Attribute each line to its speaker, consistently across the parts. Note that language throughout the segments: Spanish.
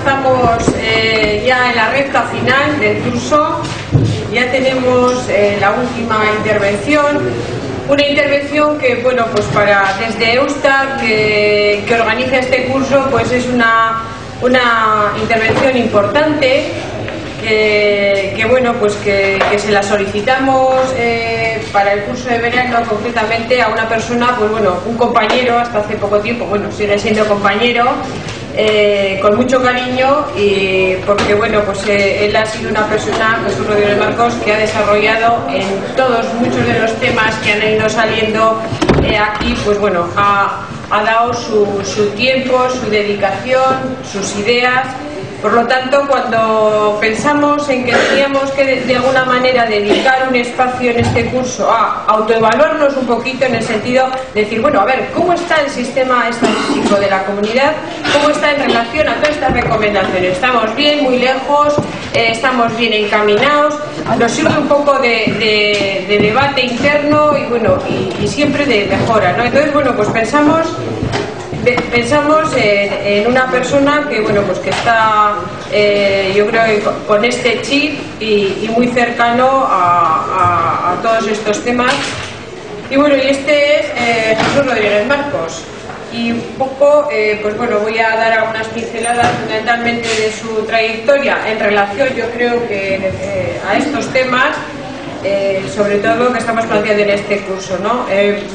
Speaker 1: estamos ya en la recta final del curso. Ya tenemos la última intervención. Una intervención que, bueno, pues desde Eustat, que organiza este curso, pues es una intervención importante que bueno, pues que se la solicitamos para el curso de verano, concretamente a una persona, pues bueno, un compañero hasta hace poco tiempo, bueno, sigue siendo compañero, con mucho cariño, y porque bueno, pues él ha sido una persona, Jesús Rodríguez Marcos, que ha desarrollado en muchos de los temas que han ido saliendo aquí, pues bueno, ha dado su tiempo, su dedicación, sus ideas. Por lo tanto, cuando pensamos en que teníamos que de alguna manera dedicar un espacio en este curso a autoevaluarnos un poquito, en el sentido de decir, bueno, a ver, ¿cómo está el sistema estadístico de la comunidad? ¿Cómo está en relación a todas estas recomendaciones? ¿Estamos bien, muy lejos? ¿Estamos bien encaminados? Nos sirve un poco de debate interno y bueno, y siempre de mejora, ¿no? Entonces, bueno, pues pensamos en una persona que, bueno, pues que está, yo creo que con este chip y muy cercano a todos estos temas. Y bueno, y este es Jesús Rodríguez Marcos. Y un poco, pues bueno, voy a dar algunas pinceladas fundamentalmente de su trayectoria en relación, yo creo que a estos temas, sobre todo que estamos planteando en este curso, ¿no?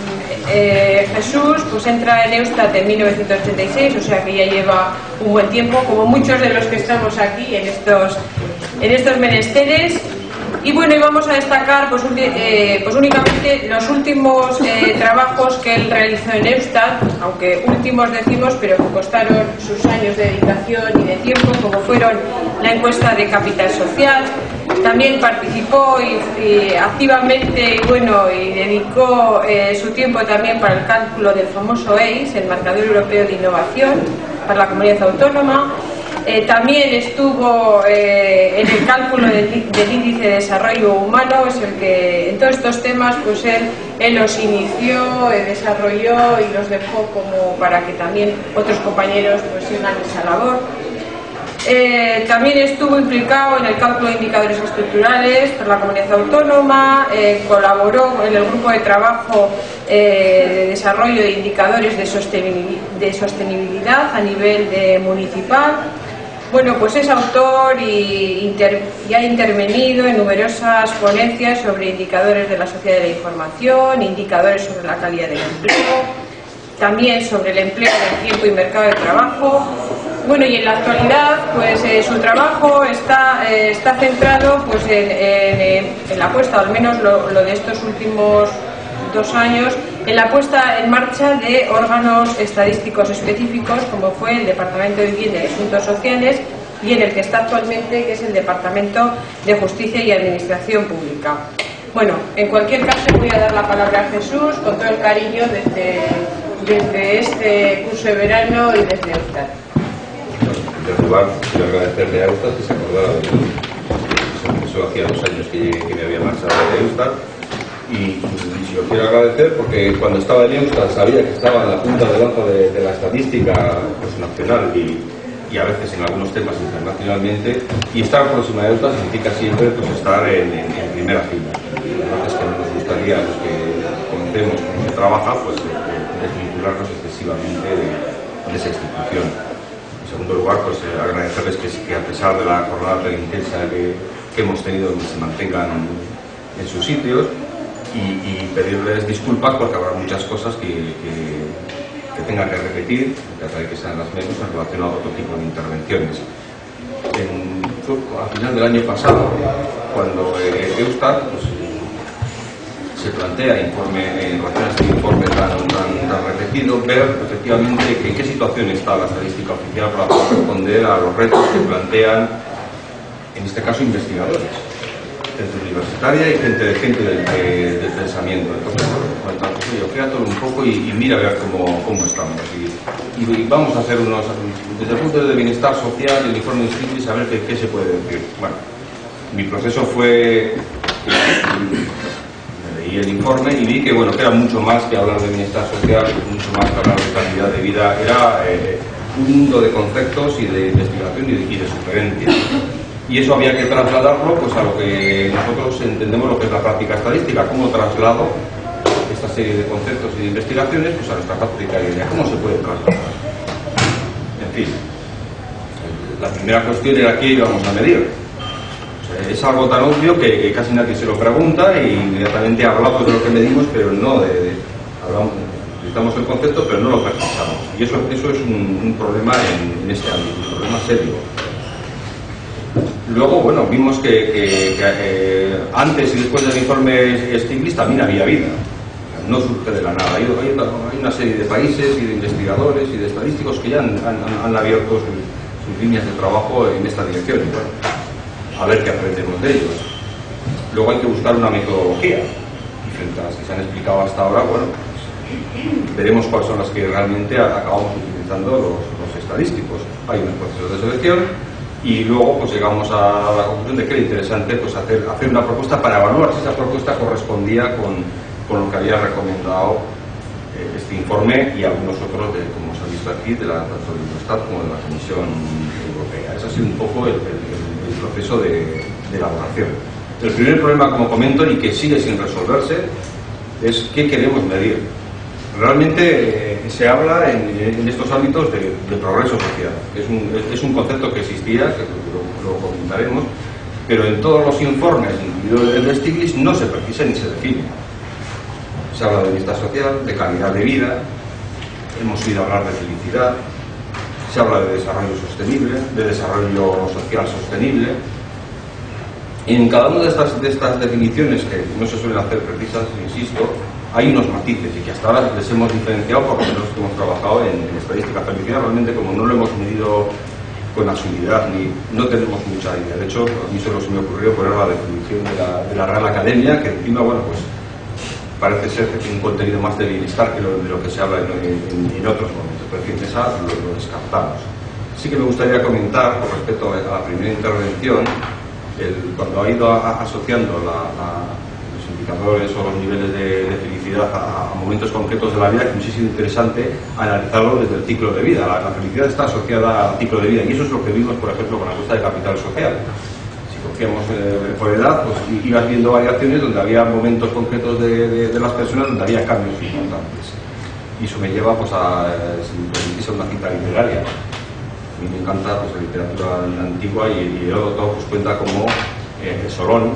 Speaker 1: Jesús pues entra en Eustat en 1986, o sea que ya lleva un buen tiempo, como muchos de los que estamos aquí en estos menesteres. Y bueno, y vamos a destacar pues únicamente los últimos trabajos que él realizó en Eustat, aunque últimos decimos, pero que costaron sus años de dedicación y de tiempo, como fueron la encuesta de capital social. También participó y activamente y dedicó su tiempo también para el cálculo del famoso EIS, el Marcador Europeo de Innovación, para la comunidad autónoma. También estuvo en el cálculo del índice de desarrollo humano, es el que en todos estos temas pues él los inició, desarrolló y los dejó como para que también otros compañeros pues sigan esa labor. También estuvo implicado en el cálculo de indicadores estructurales para la comunidad autónoma, colaboró en el grupo de trabajo de desarrollo de indicadores de sostenibilidad a nivel municipal. Bueno, pues es autor y ha intervenido en numerosas ponencias sobre indicadores de la sociedad de la información, indicadores sobre la calidad del empleo, también sobre el empleo del tiempo y mercado de trabajo. Bueno, y en la actualidad, pues su trabajo está centrado pues en la puesta, o al menos lo de estos últimos 2 años, en la puesta en marcha de órganos estadísticos específicos, como fue el Departamento de Vivienda y Asuntos Sociales, y en el que está actualmente, que es el Departamento de Justicia y Administración Pública. Bueno, en cualquier caso voy a dar la palabra a Jesús con todo el cariño desde este curso de verano y desde Eustat.
Speaker 2: En primer lugar, quiero agradecerle a Eustat que se acordara de mí. Eso hacía 2 años que me había marchado de Eustat. Y lo quiero agradecer porque cuando estaba en Eustat sabía que estaba en la punta de lanza de la estadística pues, nacional y a veces en algunos temas internacionalmente, y estar próxima a Eustat significa siempre pues, estar en primera fila. La verdad es que no nos gustaría a los que conocemos cómo se trabaja pues, desvincularnos excesivamente de esa institución. En segundo lugar, pues agradecerles que a pesar de la jornada tan intensa que hemos tenido, se mantengan en sus sitios. Y pedirles disculpas porque habrá muchas cosas que tengan que repetir, tratar de que sean las menos en relación a otro tipo de intervenciones. A final del año pasado, cuando Eustat pues, se plantea en relación a este informe tan repetido, ver efectivamente en qué situación está la estadística oficial para poder responder a los retos que plantean, en este caso, investigadores. Gente universitaria y gente del pensamiento. Entonces, bueno, quédate un poco y mira a ver cómo estamos. Y vamos a hacer desde el punto de bienestar social, el informe de síntesis, a ver qué se puede decir. Bueno, mi proceso fue, leí el informe y vi que, bueno, que era mucho más que hablar de bienestar social, mucho más que hablar de calidad de vida. Era un mundo de conceptos y de investigación y de sugerencia. Y eso había que trasladarlo pues, a lo que nosotros entendemos lo que es la práctica estadística, cómo traslado esta serie de conceptos y de investigaciones pues, a nuestra práctica diaria, cómo se puede trasladar. En fin, la primera cuestión era qué íbamos a medir. O sea, es algo tan obvio que casi nadie se lo pregunta y inmediatamente hablamos de lo que medimos, pero no hablamos, necesitamos el concepto, pero no lo precisamos. Y eso es un problema en este ámbito, un problema serio. Luego, bueno, vimos que antes y después del informe Stiglitz también había vida. No surge de la nada. Hay una serie de países y de investigadores y de estadísticos que ya han abierto sus líneas de trabajo en esta dirección. Y bueno, a ver qué aprendemos de ellos. Luego hay que buscar una metodología. Y frente a las que se han explicado hasta ahora, bueno, veremos cuáles son las que realmente acabamos utilizando los estadísticos. Hay unos procesos de selección. Y luego pues llegamos a la conclusión de que era interesante pues, hacer una propuesta para evaluar si esa propuesta correspondía con lo que había recomendado este informe y algunos otros, como se ha visto aquí, tanto del Eurostat como de la Comisión Europea. Ese ha sido un poco el proceso de elaboración. El primer problema, como comento, y que sigue sin resolverse, es qué queremos medir. Realmente se habla en estos ámbitos de progreso social. Es un concepto que existía, que lo comentaremos, pero en todos los informes, incluido el de Stiglitz, no se precisa ni se define. Se habla de bienestar social, de calidad de vida, hemos oído hablar de felicidad, se habla de desarrollo sostenible, de desarrollo social sostenible. En cada una de estas definiciones, que no se suelen hacer precisas, insisto, hay unos matices y que hasta ahora les hemos diferenciado por lo menos que hemos trabajado en estadística. Felicidad realmente, como no lo hemos medido con asiduidad ni no tenemos mucha idea. De hecho, a mí solo se me ocurrió poner la definición de la Real Academia, que encima, bueno, pues parece ser que tiene un contenido más de bienestar que de lo que se habla en otros momentos, pero en fin, esa lo descartamos. Sí que me gustaría comentar, con respecto a la primera intervención, cuando ha ido asociando los indicadores o los niveles de felicidad a momentos concretos de la vida, que me ha sido interesante analizarlo desde el ciclo de vida. La felicidad está asociada al ciclo de vida y eso es lo que vimos, por ejemplo, con la encuesta de capital social. Si cogíamos por edad, pues ibas viendo variaciones donde había momentos concretos de las personas donde había cambios importantes. Y eso me lleva pues, si me permitís, a una cita literaria. A mí me encanta pues, la literatura antigua y Heródoto pues, cuenta como Solón,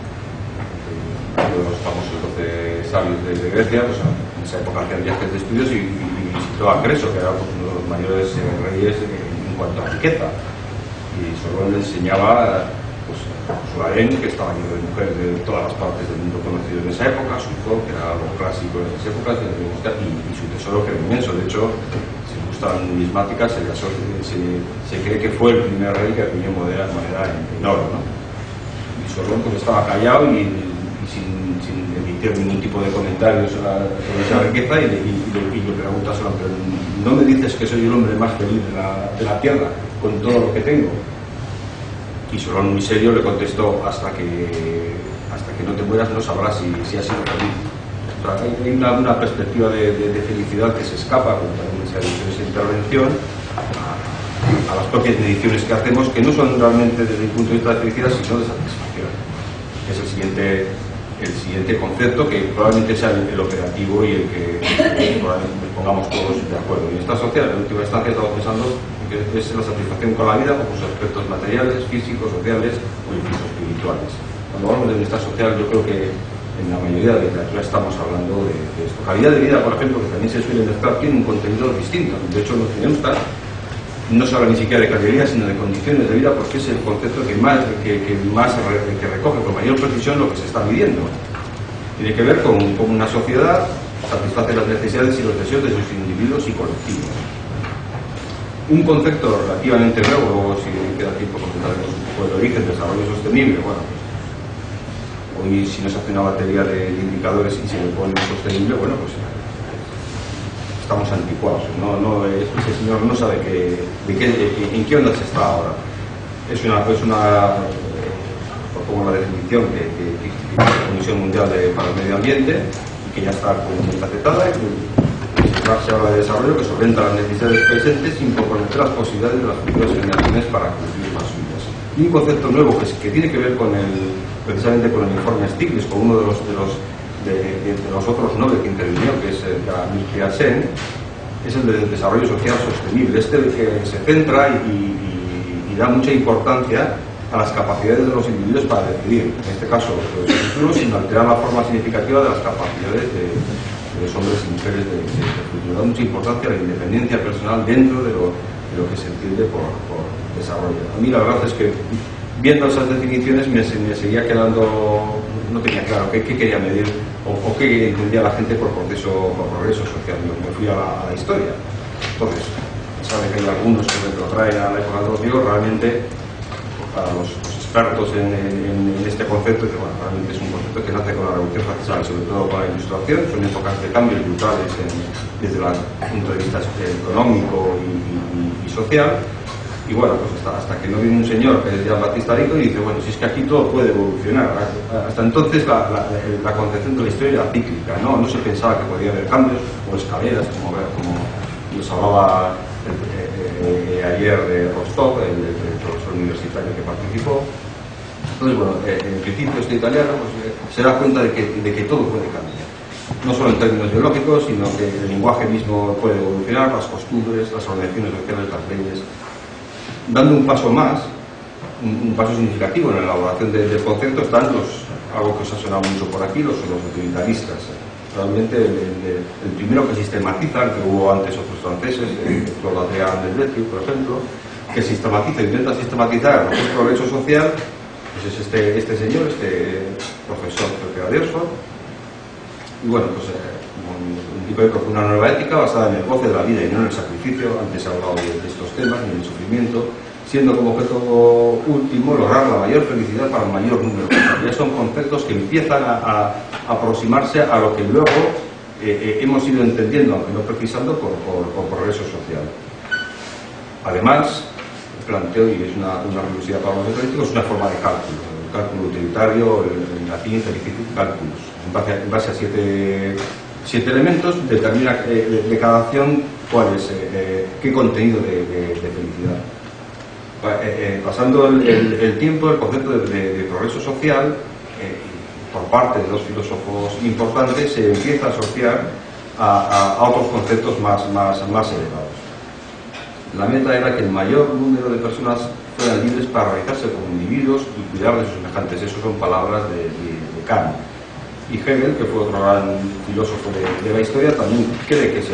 Speaker 2: uno de los famosos 12 sabios de Grecia, pues, en esa época hacía viajes de estudios y visitó a Creso, que era pues, uno de los mayores reyes en cuanto a riqueza. Y Solón le enseñaba pues, su harén, que estaba lleno de mujeres de todas las partes del mundo conocido en esa época, su cor, que era lo clásico en esas épocas, y su tesoro, que era inmenso. De hecho, si gustan numismáticas, se cree que fue el primer rey que acuñó moneda en oro, ¿no? Y Solón pues, estaba callado y sin emitir ningún tipo de comentarios sobre esa riqueza y le pregunta a Solón, pero ¿no me dices que soy el hombre más feliz de la tierra con todo lo que tengo? Y Solón, muy serio, le contestó, hasta que no te mueras no sabrás si has sido feliz. O sea, hay una perspectiva de felicidad que se escapa, como también se ha dicho en esa intervención, a las propias mediciones que hacemos, que no son realmente desde el punto de vista de felicidad, sino de satisfacción. Es el siguiente concepto, que probablemente sea el operativo y el que probablemente nos pongamos todos de acuerdo. Y en esta sociedad, en última instancia, estamos pensando que es la satisfacción con la vida, con sus aspectos materiales, físicos, sociales o incluso espirituales. Cuando hablamos de bienestar social, yo creo que en la mayoría de la literatura estamos hablando de esto. Calidad de vida, por ejemplo, que también se suele mezclar, tiene un contenido distinto. De hecho, los Eurostat no se habla ni siquiera de calidad de vida, sino de condiciones de vida, porque es el concepto que recoge con mayor precisión lo que se está midiendo. Tiene que ver con cómo una sociedad satisface las necesidades y los deseos de sus individuos y colectivos. Un concepto relativamente nuevo, si queda tiempo comentaremos un poco el origen del desarrollo sostenible. Bueno, pues, hoy si nos hace una batería de indicadores y se le pone sostenible, bueno, pues estamos anticuados. Ese señor no sabe en qué ondas está ahora. Es una como la definición que la Comisión Mundial para el Medio Ambiente, y que ya está comúnmente aceptada, y que se
Speaker 3: Marx habla de desarrollo que solventa las necesidades presentes sin comprometer las posibilidades de las futuras generaciones para cumplir las suyas. Y un concepto nuevo que tiene que ver precisamente con el informe Stiglitz, con uno de los otros 9 que intervino, que es Amartya Sen, es el de desarrollo social sostenible. Que se centra y da mucha importancia a las capacidades de los individuos para decidir, en este caso sobre su futuro, sin alterar la forma significativa de las capacidades de los hombres y mujeres del futuro. Da mucha importancia a la independencia personal dentro de lo que se entiende por desarrollo. A mí la verdad es que viendo esas definiciones me seguía quedando, no tenía claro qué quería medir o qué entendía la gente por progreso social. Me fui a la historia. Entonces, sabe que hay algunos que lo traen a la época de los griegos. Realmente para los expertos en este concepto, que bueno, realmente es un concepto que nace con la Revolución Francesa y sobre todo con la Ilustración. Son épocas de cambios brutales desde el punto de vista económico y social. Y bueno, pues hasta que no viene un señor que es Jean-Baptiste Arico y dice, bueno, si es que aquí todo puede evolucionar. Hasta entonces la concepción de la historia era cíclica, no se pensaba que podía haber cambios o escaleras, como nos hablaba ayer de Rostov, el profesor universitario que participó. Entonces, bueno, en principio este italiano pues, se da cuenta de que todo puede cambiar. No solo en términos biológicos, sino que el lenguaje mismo puede evolucionar, las costumbres, las organizaciones sociales, las leyes. Dando un paso más, un paso significativo en la elaboración del concepto, están algo que os ha sonado mucho por aquí, los utilitaristas. Realmente el primero que sistematiza, el que hubo antes otros franceses, Claude Adrien Delbecq, por ejemplo, que intenta sistematizar lo que es progreso social, pues es este señor, este profesor de Oxford. Y bueno, pues un tipo de una nueva ética basada en el goce de la vida y no en el sacrificio. Antes he hablado de estos temas, ni del sufrimiento, siendo como objeto último lograr la mayor felicidad para el mayor número. Ya son conceptos que empiezan a aproximarse a lo que luego hemos ido entendiendo, aunque no precisando, por progreso social. Además, planteo, y es una curiosidad para los estadísticos, es una forma de cálculo. El cálculo utilitario, en latín, calculus. En base a siete elementos, determina de cada acción cuál es, qué contenido de felicidad. Pasando el tiempo, el concepto de progreso social, por parte de dos filósofos importantes, se empieza a asociar a otros conceptos más elevados. La meta era que el mayor número de personas fueran libres para realizarse como individuos y cuidar de sus semejantes. Esas son palabras de Kant. Y Hegel, que fue otro gran filósofo de la historia, también cree que es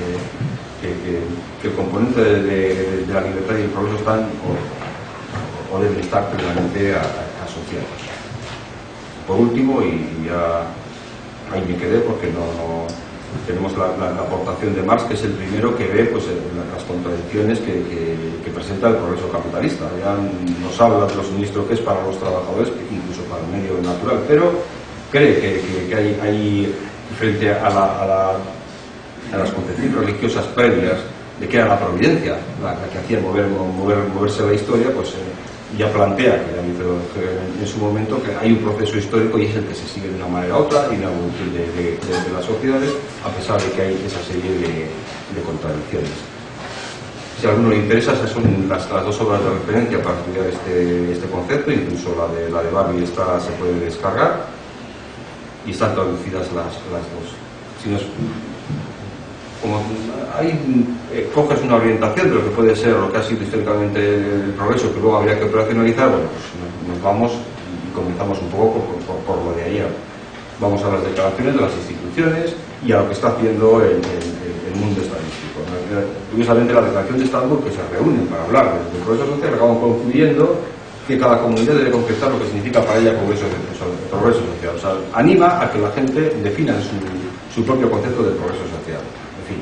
Speaker 3: que el componente de la libertad y el progreso están o deben estar plenamente asociados. Por último, y ya ahí me quedé porque no tenemos la aportación de Marx, que es el primero que ve pues, las contradicciones que presenta el progreso capitalista. Ya nos habla de lo siniestro que es para los trabajadores, incluso para el medio natural, pero cree que hay frente a las concepciones religiosas previas de que era la providencia la que hacía moverse la historia, pues ya plantea, que ya dice en su momento, que hay un proceso histórico y es el que se sigue de una manera u otra y una evolución de las sociedades, a pesar de que hay esa serie de contradicciones. Si a alguno le interesa, esas son las dos obras de referencia para estudiar este concepto, incluso la de Barbie se puede descargar y están traducidas las dos. Si nos, como coges una orientación de lo que puede ser lo que ha sido históricamente el progreso, que luego habría que operacionalizar, bueno, pues nos vamos y comenzamos un poco por lo de ayer. Vamos a las declaraciones de las instituciones y a lo que está haciendo el mundo estadístico. Curiosamente, la declaración de Estambul, que se reúnen para hablar del progreso social, acaban concluyendo que cada comunidad debe concretar lo que significa para ella progreso social. O sea, anima a que la gente defina su propio concepto de progreso social. En fin,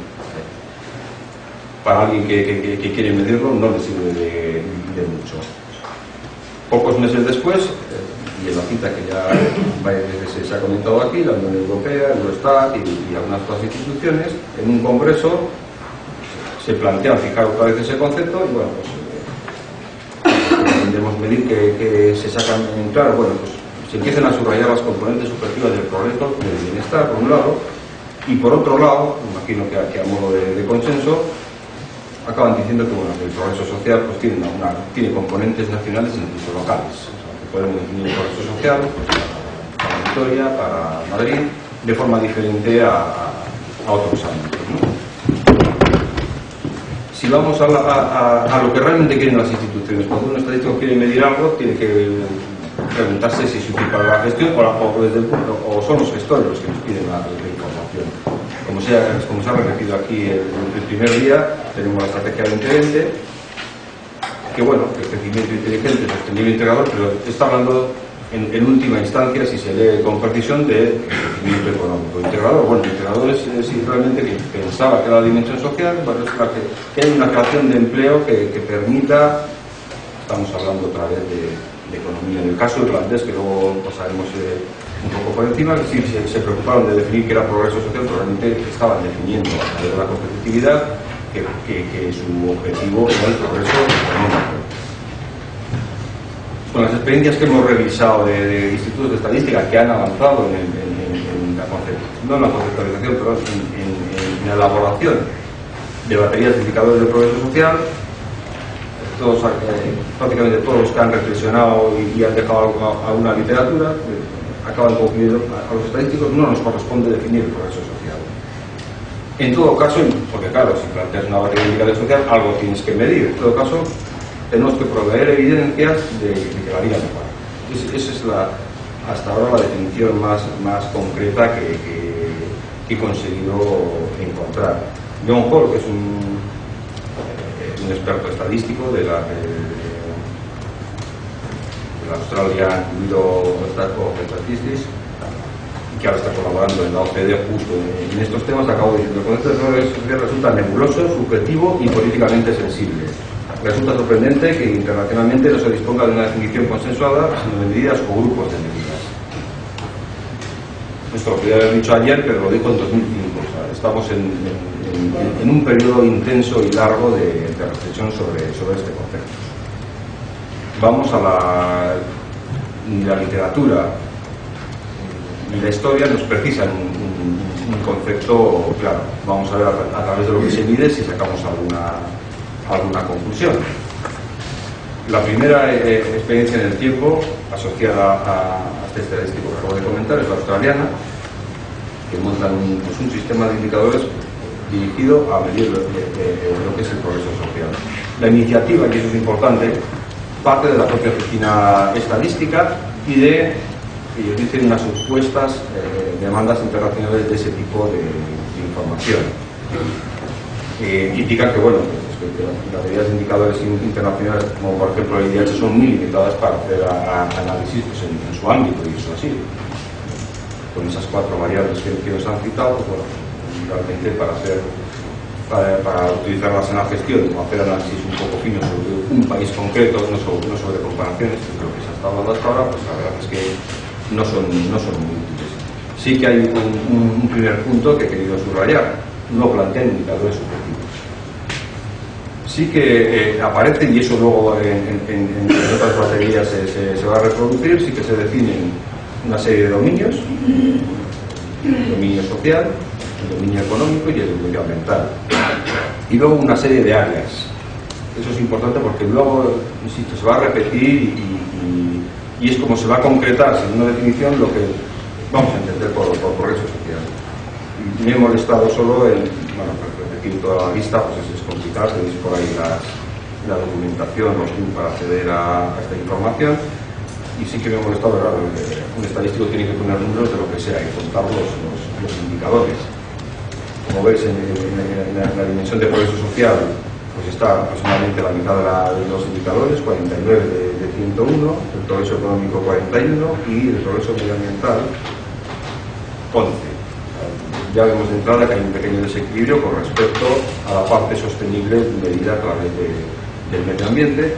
Speaker 3: para alguien que quiere medirlo no le sirve de mucho. Pocos meses después, y en la cita que ya se ha comentado aquí, la Unión Europea, Eurostat y algunas otras instituciones, en un congreso se plantea fijar otra vez ese concepto y bueno, pues debemos medir que se sacan en claro, bueno, pues se empiezan a subrayar las componentes subjetivas del progreso, del bienestar, por un lado, Y por otro lado, imagino que a modo de consenso, acaban diciendo que bueno, el progreso social pues, tiene componentes nacionales e incluso locales. O sea, que podemos definir el progreso social para Vitoria, para Madrid, de forma diferente a otros ámbitos, ¿no? Si vamos a lo que realmente quieren las instituciones, cuando un estadístico quiere medir algo, tiene que preguntarse si es útil para la gestión o son los gestores los que nos piden la información. Como se ha repetido aquí el primer día, tenemos la estrategia 2020, que bueno, el crecimiento inteligente, sostenible e integrador, pero está hablando en última instancia, si se lee con precisión, de crecimiento económico. Integrador, bueno, integrador es realmente que pensaba que era la dimensión social, bueno, es la que hay una creación de empleo que permita, estamos hablando otra vez de economía. En el caso irlandés, que luego pasaremos un poco por encima, que sí se preocuparon de definir qué era progreso social, pero realmente estaban definiendo a través de la competitividad que su objetivo era el progreso económico. Con las experiencias que hemos revisado de institutos de estadística que han avanzado en la conceptualización, pero en la elaboración de baterías de indicadores de progreso social, prácticamente todos los que han reflexionado y han dejado alguna literatura acaban concluyendo a los estadísticos no nos corresponde definir el progreso social. En todo caso, porque claro, si planteas una batería de indicadores social, algo tienes que medir. En todo caso, tenemos que proveer evidencias de que la vida mejora. Esa es hasta ahora la definición más concreta que he conseguido encontrar. John Hall, que es un experto estadístico de la Australia incluido Statistics, que ahora está colaborando en la OCDE justo en estos temas, acabo diciendo que el concepto de progreso social resulta nebuloso, subjetivo y políticamente sensible. Resulta sorprendente que internacionalmente no se disponga de una definición consensuada, sino de medidas o grupos de medidas. Esto lo podría haber dicho ayer, pero lo dijo en 2005. O sea, estamos en un periodo intenso y largo de reflexión sobre este concepto. Vamos a la literatura y la historia nos precisan un concepto claro. Vamos a ver a través de lo que se mide si sacamos alguna conclusión. La primera experiencia en el tiempo asociada a este estadístico que acabo de comentar es la australiana, que montan un sistema de indicadores dirigido a medir lo que es el progreso social. La iniciativa, y eso es importante, parte de la propia oficina estadística y de, ellos dicen, unas supuestas demandas internacionales de ese tipo de información. Indican que, bueno, las medidas de indicadores internacionales, como por ejemplo el IDH, son muy limitadas para hacer análisis pues, en su ámbito, y eso así. Con esas 4 variables que nos han citado, pues, bueno, realmente para utilizarlas en la gestión o hacer análisis un poco finos sobre un país concreto, no sobre comparaciones, que es lo que se ha estado hablando hasta ahora, pues la verdad es que no son muy útiles. Sí que hay un primer punto que he querido subrayar: no plantean indicadores subjetivos. Sí que aparece, y eso luego en otras baterías se va a reproducir, sí que se definen una serie de dominios: el dominio social, el dominio económico y el medioambiental. Y luego una serie de áreas. Eso es importante porque luego, insisto, se va a repetir y es como se va a concretar sin una definición lo que vamos a entender por progreso social. Y me he molestado solo en, bueno, repetir toda la lista, pues es complicado, tenéis por ahí la documentación, los links para acceder a esta información. Y sí que me he molestado, ¿verdad? Un estadístico tiene que poner números de lo que sea y contar los indicadores. Como veis, en la dimensión de progreso social, pues está aproximadamente la mitad de los indicadores, 49 de 101, el progreso económico 41 y el progreso medioambiental 11. Ya vemos de entrada que hay un pequeño desequilibrio con respecto a la parte sostenible medida a través del medio ambiente.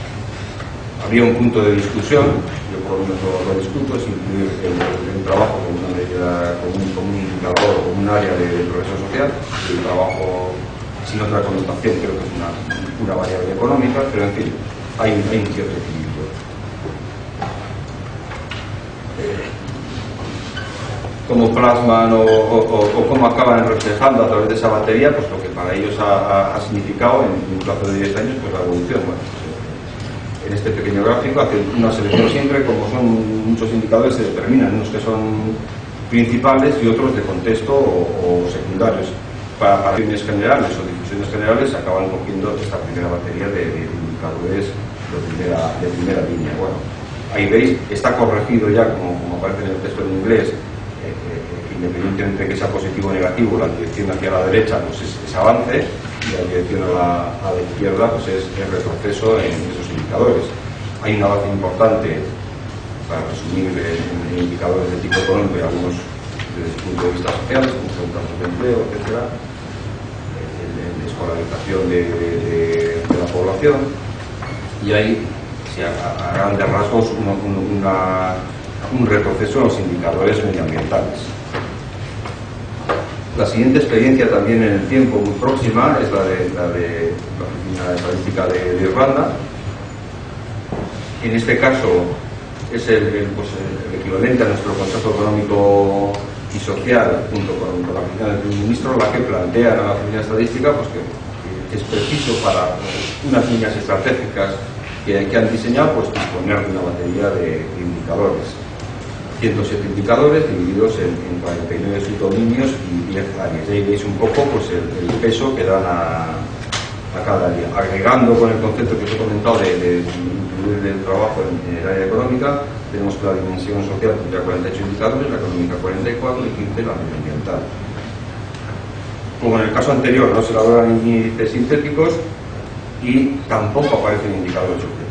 Speaker 3: Había un punto de discusión, yo por lo menos lo discuto, es incluir el trabajo como una medida, como un indicador, como un área de progreso social, y el trabajo sin otra connotación creo que es una variable económica, pero en fin, hay un cierto equilibrio. cómo plasman o cómo acaban reflejando a través de esa batería pues lo que para ellos ha significado en un plazo de 10 años pues la evolución. Bueno, pues, en este pequeño gráfico hace una selección siempre, como son muchos indicadores, se determinan unos que son principales y otros de contexto o secundarios. Para fines generales o difusiones generales se acaban cogiendo esta primera batería de indicadores de primera línea. Bueno, ahí veis, está corregido ya, como aparece en el texto en inglés, independientemente de que sea positivo o negativo, la dirección hacia la derecha pues es avance y la dirección a la izquierda pues es retroceso en esos indicadores. Hay un avance importante, para resumir, en indicadores de tipo económico y algunos desde el punto de vista social, como son casos de empleo, etcétera, escolarización de la población, y hay, a grandes rasgos, un retroceso en los indicadores medioambientales. La siguiente experiencia también en el tiempo muy próxima es la de la Oficina de Estadística de Irlanda. En este caso es el equivalente a nuestro Consejo Económico y Social, junto con la Oficina del Primer Ministro, la que plantean a la Oficina de Estadística pues, que es preciso para unas líneas estratégicas que han diseñado pues, disponer de una batería de indicadores. 107 indicadores divididos en 49 subdominios y 10 áreas. Ahí veis un poco pues, el peso que dan a cada área. Agregando con el concepto que os he comentado de incluir el trabajo en el área económica, tenemos que la dimensión social tendría 48 indicadores, la económica 44 y 15 la medioambiental. Como en el caso anterior, no se elaboran índices sintéticos y tampoco aparecen indicadores objetivos.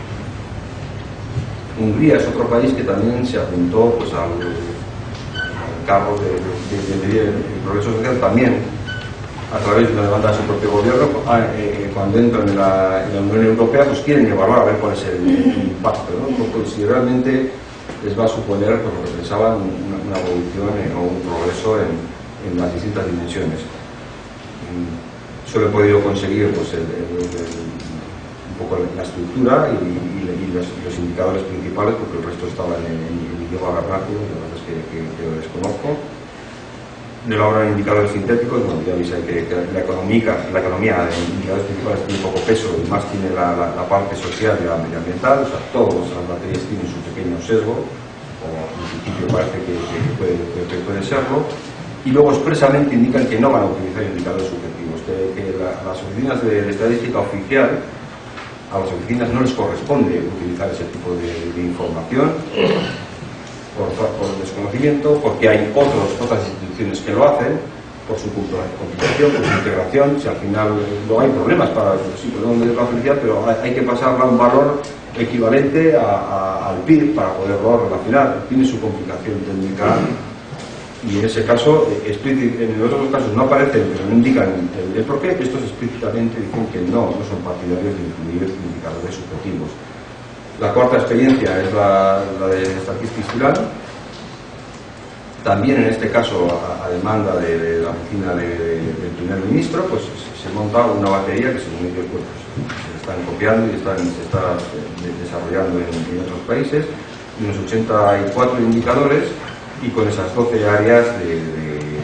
Speaker 3: Hungría es otro país que también se apuntó pues, al cargo de medir el progreso social también a través de una demanda de su propio gobierno. Cuando entran en la Unión Europea pues quieren evaluar a ver cuál es el impacto, ¿no? Porque si realmente les va a suponer pues, lo que pensaban una evolución o un progreso en las distintas dimensiones. Solo he podido conseguir pues, un poco la estructura y los indicadores principales, porque el resto estaba en idioma vernáculo, y la verdad es que lo desconozco. De la obra de indicadores sintéticos, bueno, ya veis que la economía de indicadores principales tiene poco peso y más tiene la parte social y la medioambiental, o sea, todas las materias tienen su pequeño sesgo, o en principio parece que puede serlo, y luego expresamente indican que no van a utilizar indicadores subjetivos, que las oficinas de estadística oficial, a las oficinas no les corresponde utilizar ese tipo de información por desconocimiento, porque hay otras instituciones que lo hacen, por su complicación, por su integración. Si al final no hay problemas para podemos medir la felicidad, pero hay que pasarla a un valor equivalente al PIB para poderlo relacionar. Tiene su complicación técnica y en ese caso, en los otros casos no aparecen, pero no indican el por qué. Estos explícitamente dicen que no son partidarios de incluir indicadores subjetivos. La cuarta experiencia es la de Statistics Finland. También en este caso, a demanda de la oficina del primer ministro, pues se monta una batería que según ellos pues, se están copiando y se está desarrollando en otros países, unos 84 indicadores y con esas 12 áreas en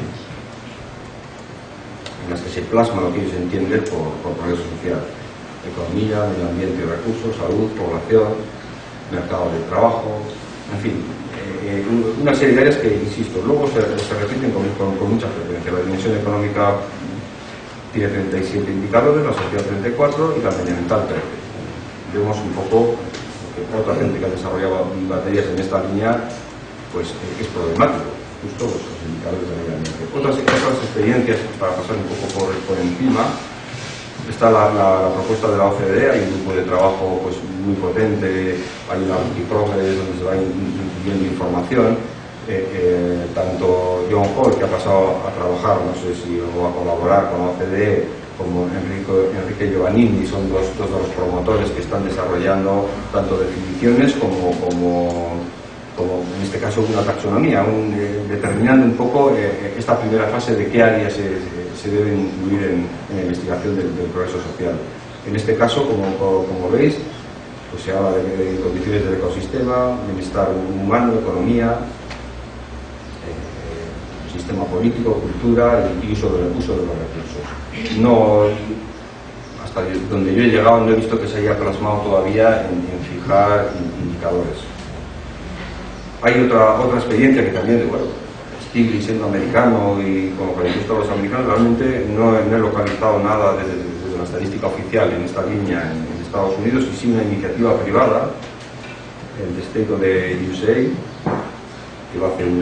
Speaker 3: las que se plasma lo que ellos entienden por progreso social: economía, medio ambiente y recursos, salud, población, mercado de trabajo, en fin, una serie de áreas que, insisto, luego se repiten con mucha frecuencia. La dimensión económica tiene 37 indicadores, la social 34 y la medioambiental 13. Vemos un poco que otra gente que ha desarrollado baterías en esta línea pues es problemático, justo los indicadores de medio ambiente. Otras experiencias, para pasar un poco por encima, está la propuesta de la OCDE. Hay un grupo de trabajo pues, muy potente, hay una Wikiprogress donde se va incluyendo información. Tanto John Hall, que ha pasado a trabajar, no sé si va a colaborar con la OCDE, como Enrique Giovannini, son dos de los promotores que están desarrollando tanto definiciones como en este caso una taxonomía, determinando un poco esta primera fase de qué áreas se deben incluir en la investigación del progreso social. En este caso, como veis, pues se habla de condiciones del ecosistema, bienestar humano, economía, sistema político, cultura y uso de los recursos. No, hasta donde yo he llegado no he visto que se haya plasmado todavía en fijar indicadores. Hay otra experiencia que también, bueno, Stiglitz siendo americano y como que le gusta a los americanos, realmente no he localizado nada desde la estadística oficial en esta línea en Estados Unidos, y sí una iniciativa privada, el State of the USA, que va a hacer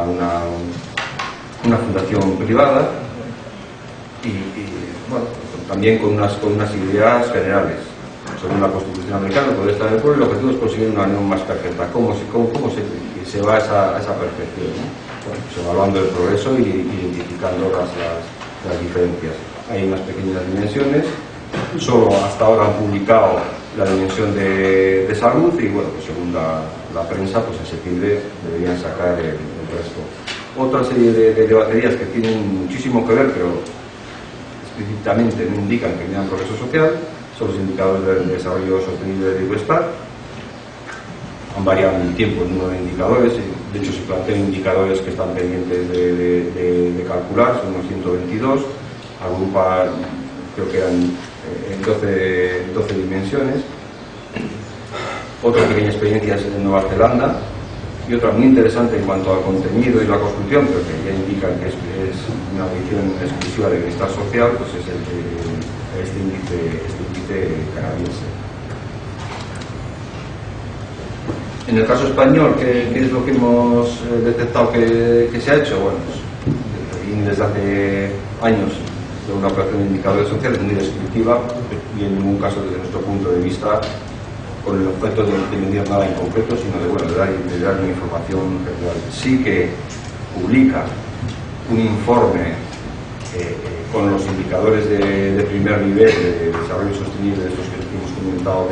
Speaker 3: una fundación privada y bueno, también con unas ideas generales sobre la Constitución americana, poder estar en el pueblo. El objetivo es conseguir una unión más perfecta. ¿Cómo se va a esa perfección, ¿no? Bueno, pues evaluando el progreso y identificando las diferencias. Hay unas pequeñas dimensiones, solo hasta ahora han publicado la dimensión de salud y bueno, pues según la prensa, pues en septiembre deberían sacar el resto. Otra serie de baterías que tienen muchísimo que ver, pero explícitamente no indican que tengan progreso social, son los indicadores de desarrollo sostenible de bienestar. Han variado en el tiempo el número de indicadores, de hecho se plantean indicadores que están pendientes de calcular, son unos 122, agrupa, creo que eran en 12 dimensiones. Otra pequeña experiencia es en Nueva Zelanda, y otra muy interesante en cuanto al contenido y la construcción, pero que ya indican que es una visión exclusiva de bienestar social, pues es este índice canadiense. En el caso español, ¿qué es lo que hemos detectado que se ha hecho? Bueno, pues desde hace años de una operación de indicadores sociales muy descriptiva y en ningún caso desde nuestro punto de vista con el objeto de medir nada en concreto, sino de dar una información general. Sí que publica un informe con los indicadores de primer nivel de desarrollo sostenible, de estos que hemos comentado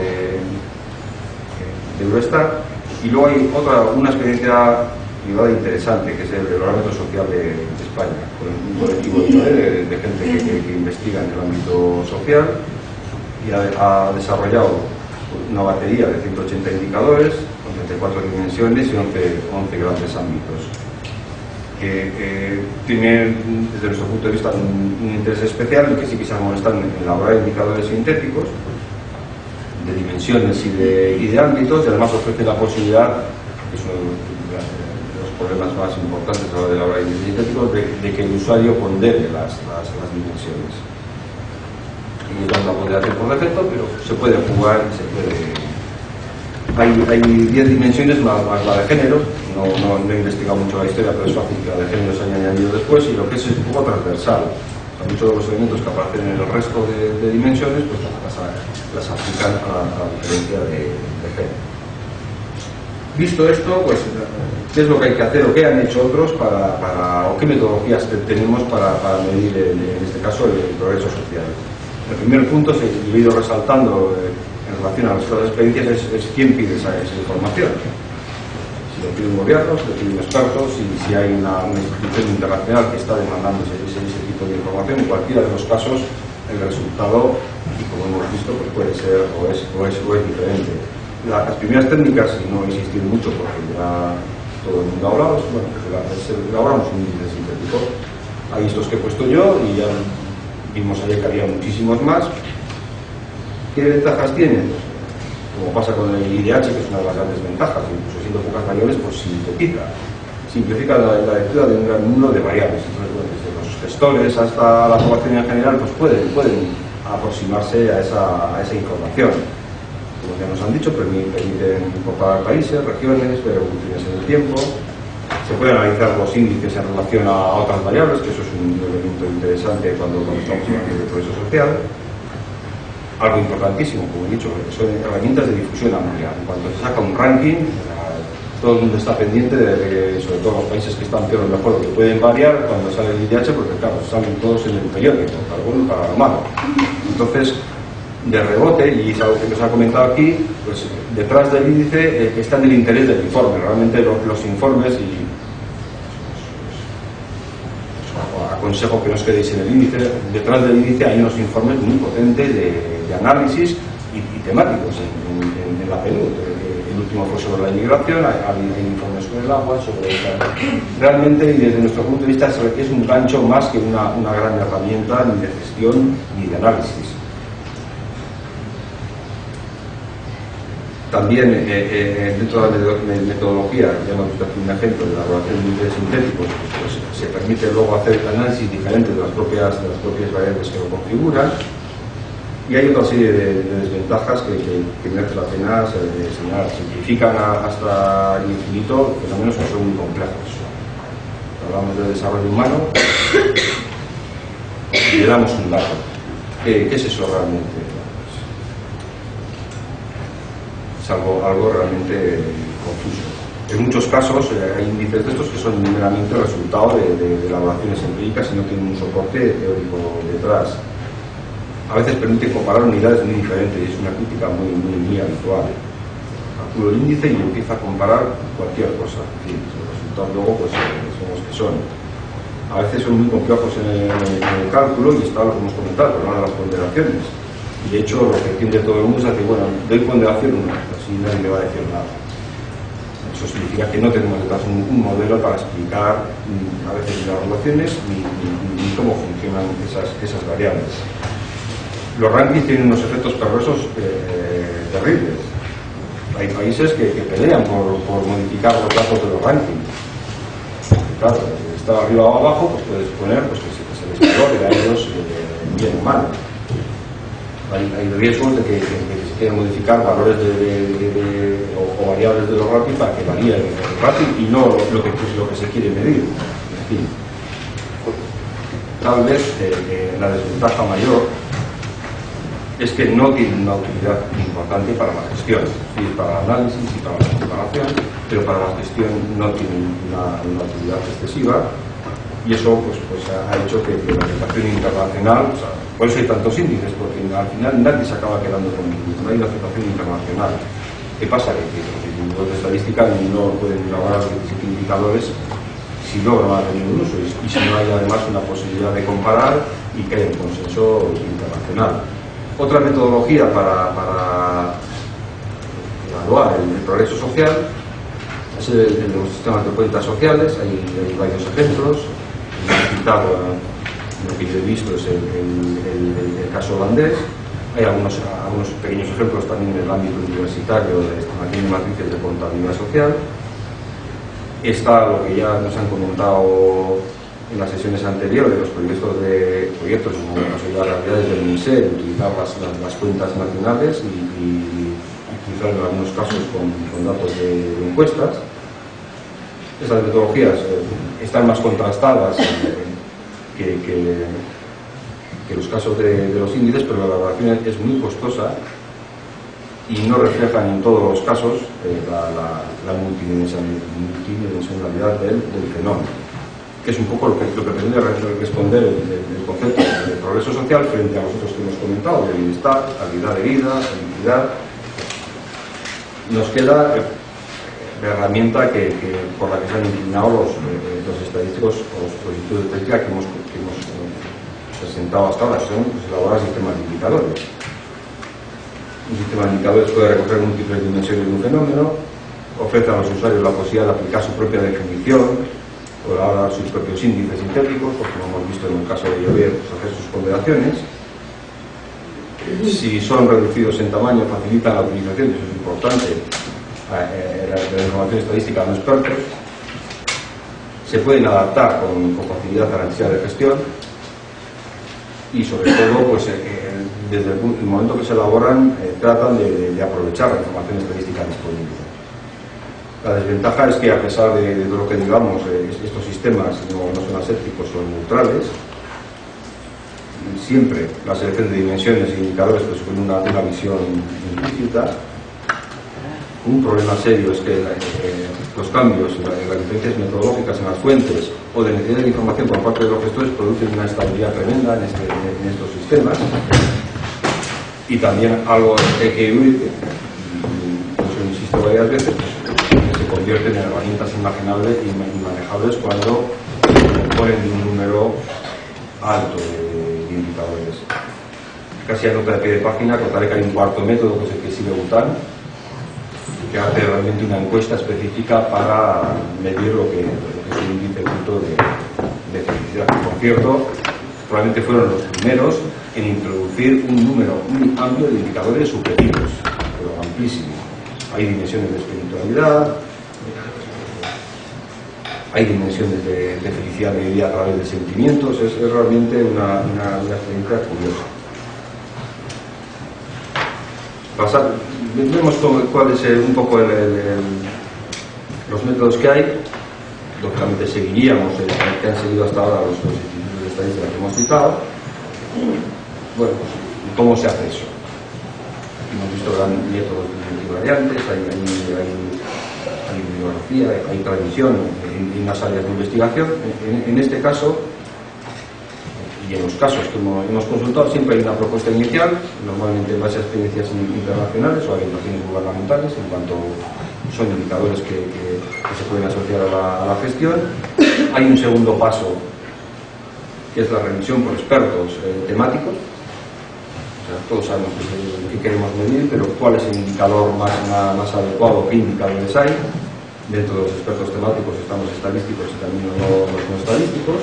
Speaker 3: de Eurostat, y luego hay una experiencia privada interesante, que es el Barómetro Social de España, con un colectivo de gente que investiga en el ámbito social, y ha desarrollado una batería de 180 indicadores con 34 dimensiones y 11 grandes ámbitos, que tiene desde nuestro punto de vista un interés especial, y que sí quizás están en elaborar indicadores sintéticos de dimensiones y de ámbitos, y además ofrece la posibilidad, que es uno de los problemas más importantes a la hora de elaborar índices sintéticos, de que el usuario pondere las dimensiones. Y no la puede hacer por defecto, pero se puede jugar y se puede. Hay 10 dimensiones más la de género. No he investigado mucho la historia, pero es fácil que la de género se haya añadido después, y lo que es un poco transversal. O sea, muchos de los elementos que aparecen en el resto de dimensiones, pues las aplican a la diferencia de género. Visto esto, pues qué es lo que hay que hacer o qué han hecho otros o qué metodologías tenemos para medir en este caso el progreso social. El primer punto, se lo he ido resaltando en relación a las experiencias, es quién pide esa información. Si lo pide un gobierno, si lo pide un experto, si hay una institución internacional que está demandando ese tipo de información. En cualquiera de los casos, el resultado, y como hemos visto, pues puede ser o es diferente. Las primeras técnicas, y no insistir mucho porque ya todo el mundo ha hablado, bueno, elaboramos un índice sintético. Hay estos que he puesto yo y ya vimos ayer que había muchísimos más. ¿Qué ventajas tienen? Como pasa con el IDH, que es una de las grandes ventajas, incluso siendo pocas variables, pues simplifica la lectura de un gran número de variables. Entonces, bueno, desde los gestores hasta la población en general, pues pueden aproximarse a esa información. Como ya nos han dicho, permiten comparar países, regiones, ver evoluciones en el tiempo. Se pueden analizar los índices en relación a otras variables, que eso es un elemento interesante cuando estamos hablando de progreso social. Algo importantísimo, como he dicho, son herramientas de difusión amplia. Cuando se saca un ranking, todo el mundo está pendiente de que, sobre todo los países que están peor o mejor, que pueden variar cuando sale el IDH, porque claro, salen todos en el periódico, para lo bueno y para lo malo. Entonces, de rebote, y es algo que nos ha comentado aquí, pues detrás del índice está en el interés del informe. Realmente los informes, y aconsejo que no os quedéis en el índice, detrás del índice hay unos informes muy potentes de análisis y temáticos en la PNUD. El último muchísimo fue sobre la inmigración, hay informes sobre el agua, realmente, y desde nuestro punto de vista, es un gancho más que una gran herramienta ni de gestión ni de análisis. También dentro de la metodología, ya hemos visto aquí un ejemplo de la elaboración de índices sintéticos, pues se permite luego hacer análisis diferentes de las propias variables que lo configuran. Y hay otra serie de desventajas que merece la pena señalar. Simplifican hasta el infinito fenómenos que son muy complejos. Hablamos de desarrollo humano y le damos un dato. ¿Qué es eso realmente? Es algo realmente confuso. En muchos casos hay índices de estos que son meramente resultado de elaboraciones empíricas y no tienen un soporte teórico detrás. A veces permiten comparar unidades muy diferentes y es una crítica muy habitual. Calculo el índice y empiezo a comparar cualquier cosa. En fin, los resultados luego pues, son los que son. A veces son muy complejos en el cálculo y está lo que hemos comentado, el problema de las ponderaciones. Y de hecho, lo que entiende todo el mundo es decir, bueno, doy ponderación 1, así nadie me va a decir nada. Eso significa que no tenemos detrás un modelo para explicar a veces ni las relaciones ni cómo funcionan esas variables. Los rankings tienen unos efectos perversos terribles. Hay países que pelean por modificar los datos de los rankings. Claro, está arriba o abajo, pues puedes poner pues, que se les valore a ellos bien o mal. Hay riesgos de que se quieran modificar valores o variables de los rankings para que varíen el ranking y no lo que se quiere medir. En fin, tal vez la desventaja mayor es que no tienen una utilidad importante para la gestión, sí, para el análisis y para la comparación, pero para la gestión no tienen una utilidad excesiva y eso pues ha hecho que la aceptación internacional, o sea, por eso hay tantos índices, porque al final nadie se acaba quedando con ninguno, no hay una aceptación internacional. ¿Qué pasa? Que los institutos de estadística no pueden elaborar 27 indicadores si luego no van a tener un uso y si no hay además una posibilidad de comparar y que haya un consenso internacional. Otra metodología para evaluar el progreso social es el de los sistemas de cuentas sociales. Hay varios ejemplos. He citado, lo que yo he visto es el caso holandés. Hay algunos pequeños ejemplos también en el ámbito universitario de estimación de matrices de contabilidad social. Está lo que ya nos han comentado en las sesiones anteriores, los proyectos como las realidades del MINSEE, utilizar las cuentas nacionales y utilizar en algunos casos con datos de encuestas. Estas metodologías están más contrastadas que los casos de los índices, pero la elaboración es muy costosa y no reflejan en todos los casos la multidimensionalidad del fenómeno, que es un poco lo que pretende responder el concepto de progreso social frente a los otros que hemos comentado, de bienestar, calidad de vida, felicidad. Nos queda la herramienta por la que se han inclinado los estadísticos o los institutos de estadística que hemos presentado hasta ahora, son elaborar sistemas de indicadores. Un sistema de indicadores puede recoger múltiples dimensiones de un fenómeno, ofrece a los usuarios la posibilidad de aplicar su propia definición, o elaborar sus propios índices sintéticos, porque como hemos visto en el caso de Llobet, pues hacer sus ponderaciones. Si son reducidos en tamaño, facilitan la utilización, eso es importante, de la información estadística a los expertos. Se pueden adaptar con facilidad a la necesidad de gestión y sobre todo, pues, desde el momento que se elaboran, tratan de aprovechar la información estadística disponible. La desventaja es que, a pesar de todo lo que digamos, estos sistemas no son asépticos o neutrales. Siempre la selección de dimensiones e indicadores presupone una visión implícita. Un problema serio es que los cambios y las diferencias metodológicas en las fuentes o de necesidad de información por parte de los gestores producen una estabilidad tremenda en estos sistemas. Y también algo que hay que huir, eso insisto varias veces, se convierten en herramientas imaginables y manejables cuando ponen de un número alto de indicadores. Casi a nota de pie de página, contaré que hay un cuarto método que es el que sigue Bután, que hace realmente una encuesta específica para medir lo que es el índice bruto de felicidad. Por cierto, probablemente fueron los primeros en introducir un número muy amplio de indicadores subjetivos, pero amplísimo. Hay dimensiones de espiritualidad, hay dimensiones de felicidad medida a través de sentimientos. Es realmente una experiencia curiosa. Vemos cuál es un poco los métodos que hay. Lógicamente seguiríamos el que han seguido hasta ahora los institutos de estadística que hemos citado. Bueno, pues, ¿cómo se hace eso? Hemos visto grandes métodos multivariantes, hay bibliografía, hay tradición en las áreas de investigación. En este caso, y en los casos que hemos consultado, siempre hay una propuesta inicial, normalmente en base a experiencias internacionales o orientaciones gubernamentales, en cuanto son indicadores que se pueden asociar a la gestión. Hay un segundo paso, que es la revisión por expertos temáticos. O sea, todos sabemos qué queremos medir, pero cuál es el indicador más adecuado, qué indicadores hay. Dentro de los expertos temáticos están los estadísticos y también los no estadísticos.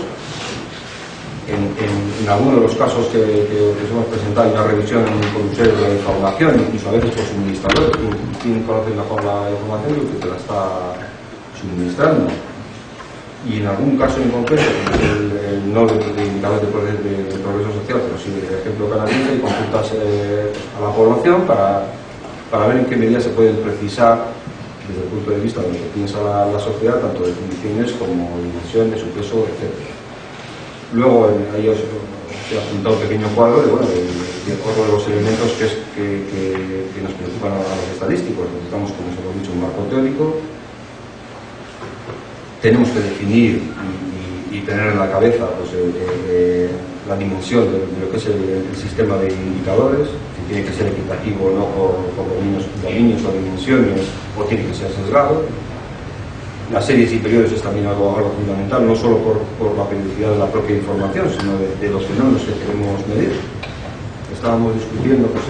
Speaker 3: En algunos de los casos que os hemos presentado hay una revisión por usuarios de la información, incluso a veces por suministradores. ¿Quién conoce mejor la información? El que te la está suministrando. Y en algún caso en concreto, no de indicadores de progreso social, pero sí de ejemplo canadiense, y consultas a la población para ver en qué medida se pueden precisar desde el punto de vista de lo que piensa la sociedad, tanto de condiciones como dimensión de su peso, etc. Luego ahí os he apuntado un pequeño cuadro de otro de los elementos que nos preocupan a los estadísticos. Necesitamos, como os hemos dicho, un marco teórico. Tenemos que definir y tener en la cabeza pues, la dimensión de lo que es el sistema de indicadores, si tiene que ser equitativo o no por dominios o dimensiones, o tiene que ser sesgado. Las series y periodos es también algo fundamental, no solo por la periodicidad de la propia información, sino de los fenómenos que queremos medir. Estábamos discutiendo pues,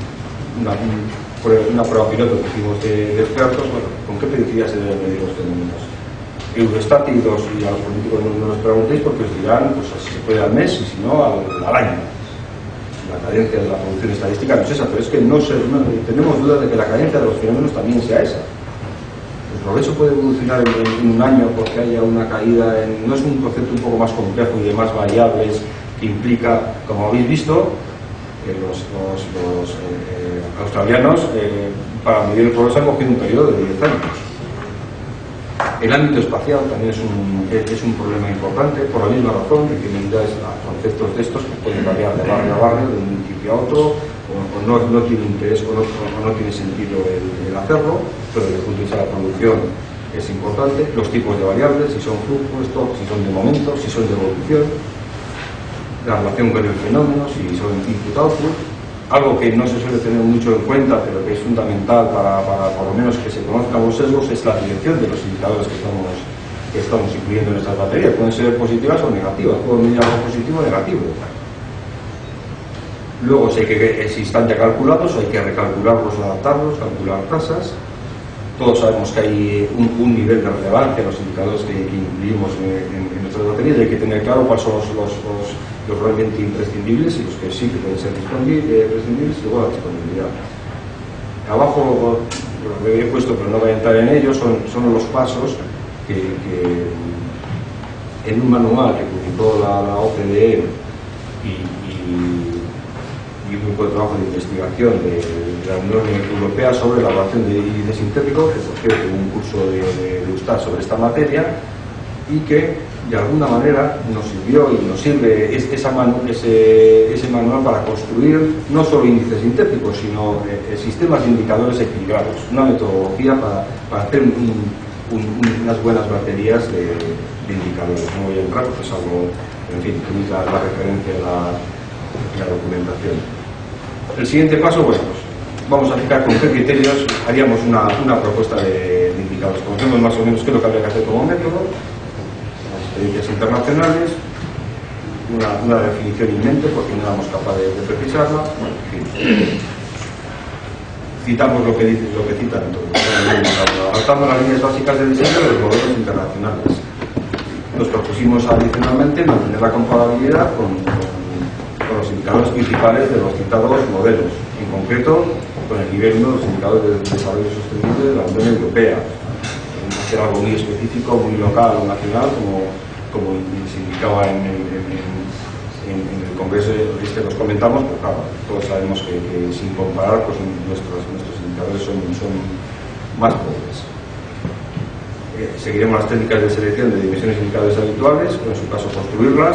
Speaker 3: una prueba piloto que hicimos de expertos, con qué periodicidad se deben medir los fenómenos. Eurostat y a los políticos no nos preguntéis porque os dirán pues, si se puede al mes y si no al año. La cadencia de la producción estadística no es esa, pero es que tenemos dudas de que la cadencia de los fenómenos también sea esa. El progreso puede evolucionar en un año porque haya una caída, no es un concepto un poco más complejo y de más variables que implica, como habéis visto, los australianos para medir el progreso han cogido un periodo de 10 años. El ámbito espacial también es un problema importante, por la misma razón de que medidas a conceptos de estos que pueden variar de barrio a barrio, de un municipio a otro, o no tiene interés o no tiene sentido el hacerlo, pero desde el punto de vista de la producción es importante. Los tipos de variables, si son flujo, stock, si son de momento, si son de evolución, la relación con el fenómeno, si son input-output. Algo que no se suele tener mucho en cuenta, pero que es fundamental para por lo menos que se conozcan los sesgos, es la dirección de los indicadores que estamos incluyendo en estas baterías. Pueden ser positivas o negativas, pueden medir algo positivo o negativo. Luego, si están ya calculados, hay que recalcularlos, adaptarlos, calcular tasas. Todos sabemos que hay un nivel de relevancia en los indicadores que incluimos en nuestras baterías, y hay que tener claro cuáles son los realmente imprescindibles y los que sí que pueden ser prescindibles, y luego la disponibilidad. Abajo lo he puesto, pero no voy a entrar en ello, son los pasos que en un manual que publicó la OCDE y un grupo de trabajo de investigación de la Unión Europea sobre la elaboración de índices sintéticos, que por cierto hubo un curso de Eustat sobre esta materia, y que de alguna manera nos sirvió y nos sirve ese manual para construir no solo índices sintéticos, sino sistemas de indicadores equilibrados, una metodología para hacer unas buenas baterías de indicadores. No voy a entrar porque es algo, en fin, tenéis la referencia en la documentación. El siguiente paso, bueno, pues vamos a fijar con qué criterios haríamos una propuesta de indicadores. Conocemos más o menos qué es lo que habría que hacer como método, las experiencias internacionales, una definición en mente porque no éramos capaces de precisarla. Bueno, en fin. citamos lo que citan todos. Adaptamos las líneas básicas de diseño de los modelos internacionales. Nos propusimos adicionalmente mantener la comparabilidad con los indicadores principales de los citados modelos, en concreto con el nivel 1 de los indicadores de desarrollo sostenible de la Unión Europea. Hacer algo muy específico, muy local o nacional, como se indicaba en el Congreso que los comentamos, pero claro, todos sabemos que sin comparar, pues nuestros indicadores son más pobres. Seguiremos las técnicas de selección de dimensiones de indicadores habituales, o en su caso construirlas.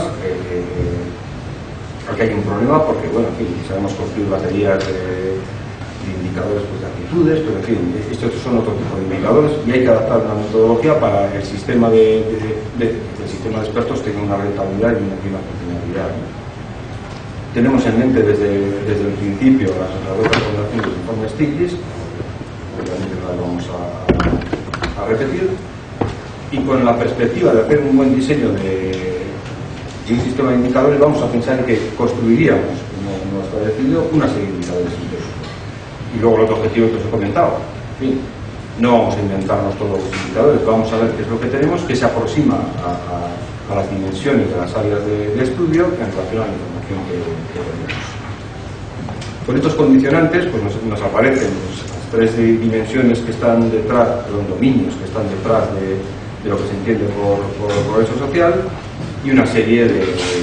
Speaker 3: Aquí hay un problema porque, bueno, en fin, sabemos construir baterías de indicadores pues, de actitudes, pero en fin, estos son otro tipo de indicadores y hay que adaptar una metodología para que el sistema el sistema de expertos tenga una rentabilidad y una funcionalidad. Tenemos en mente desde el principio las dos recomendaciones del informe Stiglitz, obviamente no las vamos a repetir, y con la perspectiva de hacer un buen diseño de un sistema de indicadores, vamos a pensar en que construiríamos, como está decidido, una serie de indicadores internos. Y luego el otro objetivo que os he comentado. En fin, no vamos a inventarnos todos los indicadores, vamos a ver qué es lo que tenemos, que se aproxima a las dimensiones de las áreas de estudio en relación a la información que tenemos. Con estos condicionantes pues nos aparecen las tres dimensiones que están detrás, los dominios que están detrás de lo que se entiende por progreso social y una serie de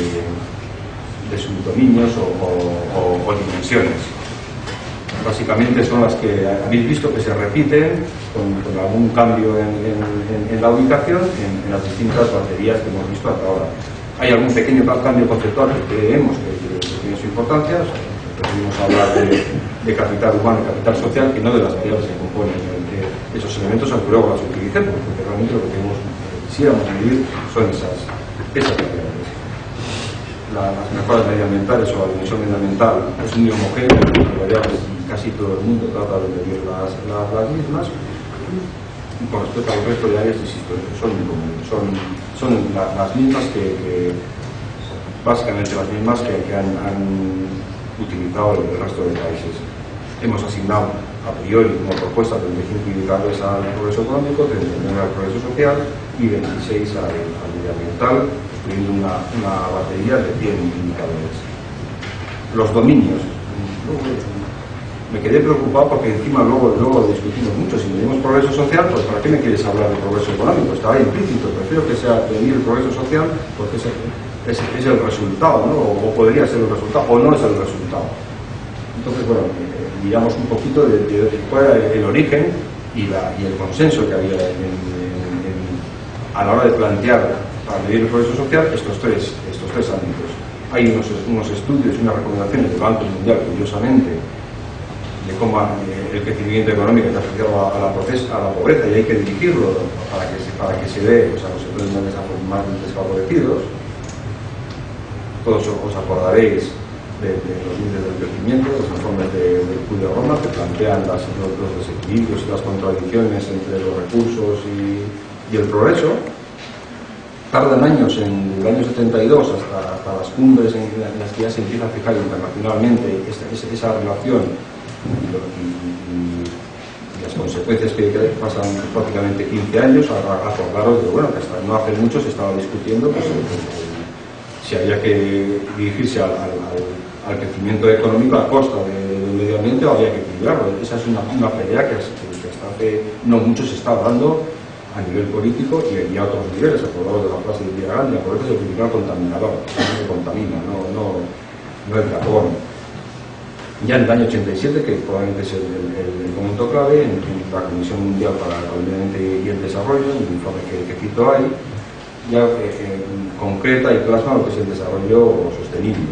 Speaker 3: subdominios o dimensiones. Básicamente son las que habéis visto que se repiten con algún cambio en la ubicación en las distintas baterías que hemos visto hasta ahora. Hay algún pequeño cambio conceptual que creemos que tiene su importancia. Preferimos hablar de capital humano y capital social que no de las variables que componen esos elementos, aunque luego las utilicemos, porque realmente lo que quisiéramos medir son esas variables. Las mejoras medioambientales o la dimensión medioambiental es muy homogénea, las variables casi todo el mundo trata de medir las mismas. Y con respecto al resto de áreas, insisto, son muy comunes, son las mismas básicamente las mismas que han utilizado el resto de países. Hemos asignado a priori como propuesta 35 indicadores al progreso económico, 39 al progreso social y 26 al medioambiental, construyendo una batería de 100 indicadores. Los dominios. Me quedé preocupado porque encima luego discutimos mucho. Si medimos progreso social, pues ¿para qué me quieres hablar de progreso económico? Estaba implícito. Prefiero que sea medir el progreso social porque es el resultado, ¿no? O podría ser el resultado, o no es el resultado. Entonces, bueno, miramos un poquito de cuál era el origen y el consenso que había a la hora de plantear para medir el progreso social estos tres ámbitos. Hay unos estudios y unas recomendaciones del Banco Mundial, curiosamente, de cómo el crecimiento económico está asociado a la pobreza y hay que dirigirlo para que se dé a los sectores más desfavorecidos. Todos os acordaréis de los índices del crecimiento, los informes del Club de Roma, que plantean los desequilibrios y las contradicciones entre los recursos y el progreso. Tardan años, en el año 72 hasta las cumbres en las que ya se empieza a fijar internacionalmente esa relación y las consecuencias que pasan prácticamente 15 años. Acordaros de que hasta no hace mucho se estaba discutiendo pues, si había que dirigirse al crecimiento económico a costa del medio ambiente o había que equilibrarlo. Esa es una pelea que hasta hace no mucho se está dando a nivel político y a otros niveles. Acordaros de la frase de Villagrán: la pobreza es el principal contaminador, no se contamina, no el carbón. Ya en el año 87, que probablemente es el momento clave, en la Comisión Mundial para el Medio Ambiente y el Desarrollo, el informe que cito ahí, ya concreta y plasma lo que es el desarrollo sostenible.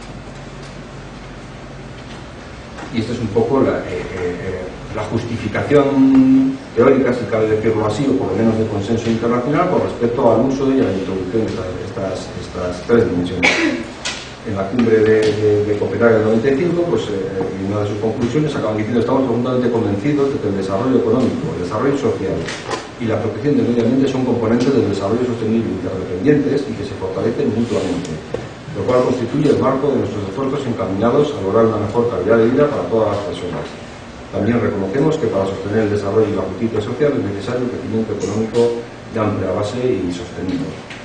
Speaker 3: Y esta es un poco la justificación teórica, si cabe decirlo así, o por lo menos de consenso internacional, con respecto al uso y a la introducción de estas tres dimensiones. En la cumbre de Copenhague del 95, pues, en una de sus conclusiones acaban diciendo: estamos profundamente convencidos de que el desarrollo económico, el desarrollo social y la protección del medio ambiente son componentes del desarrollo sostenible interdependientes y que se fortalecen mutuamente, lo cual constituye el marco de nuestros esfuerzos encaminados a lograr una mejor calidad de vida para todas las personas. También reconocemos que para sostener el desarrollo y la justicia social es necesario un crecimiento económico de amplia base y sostenido.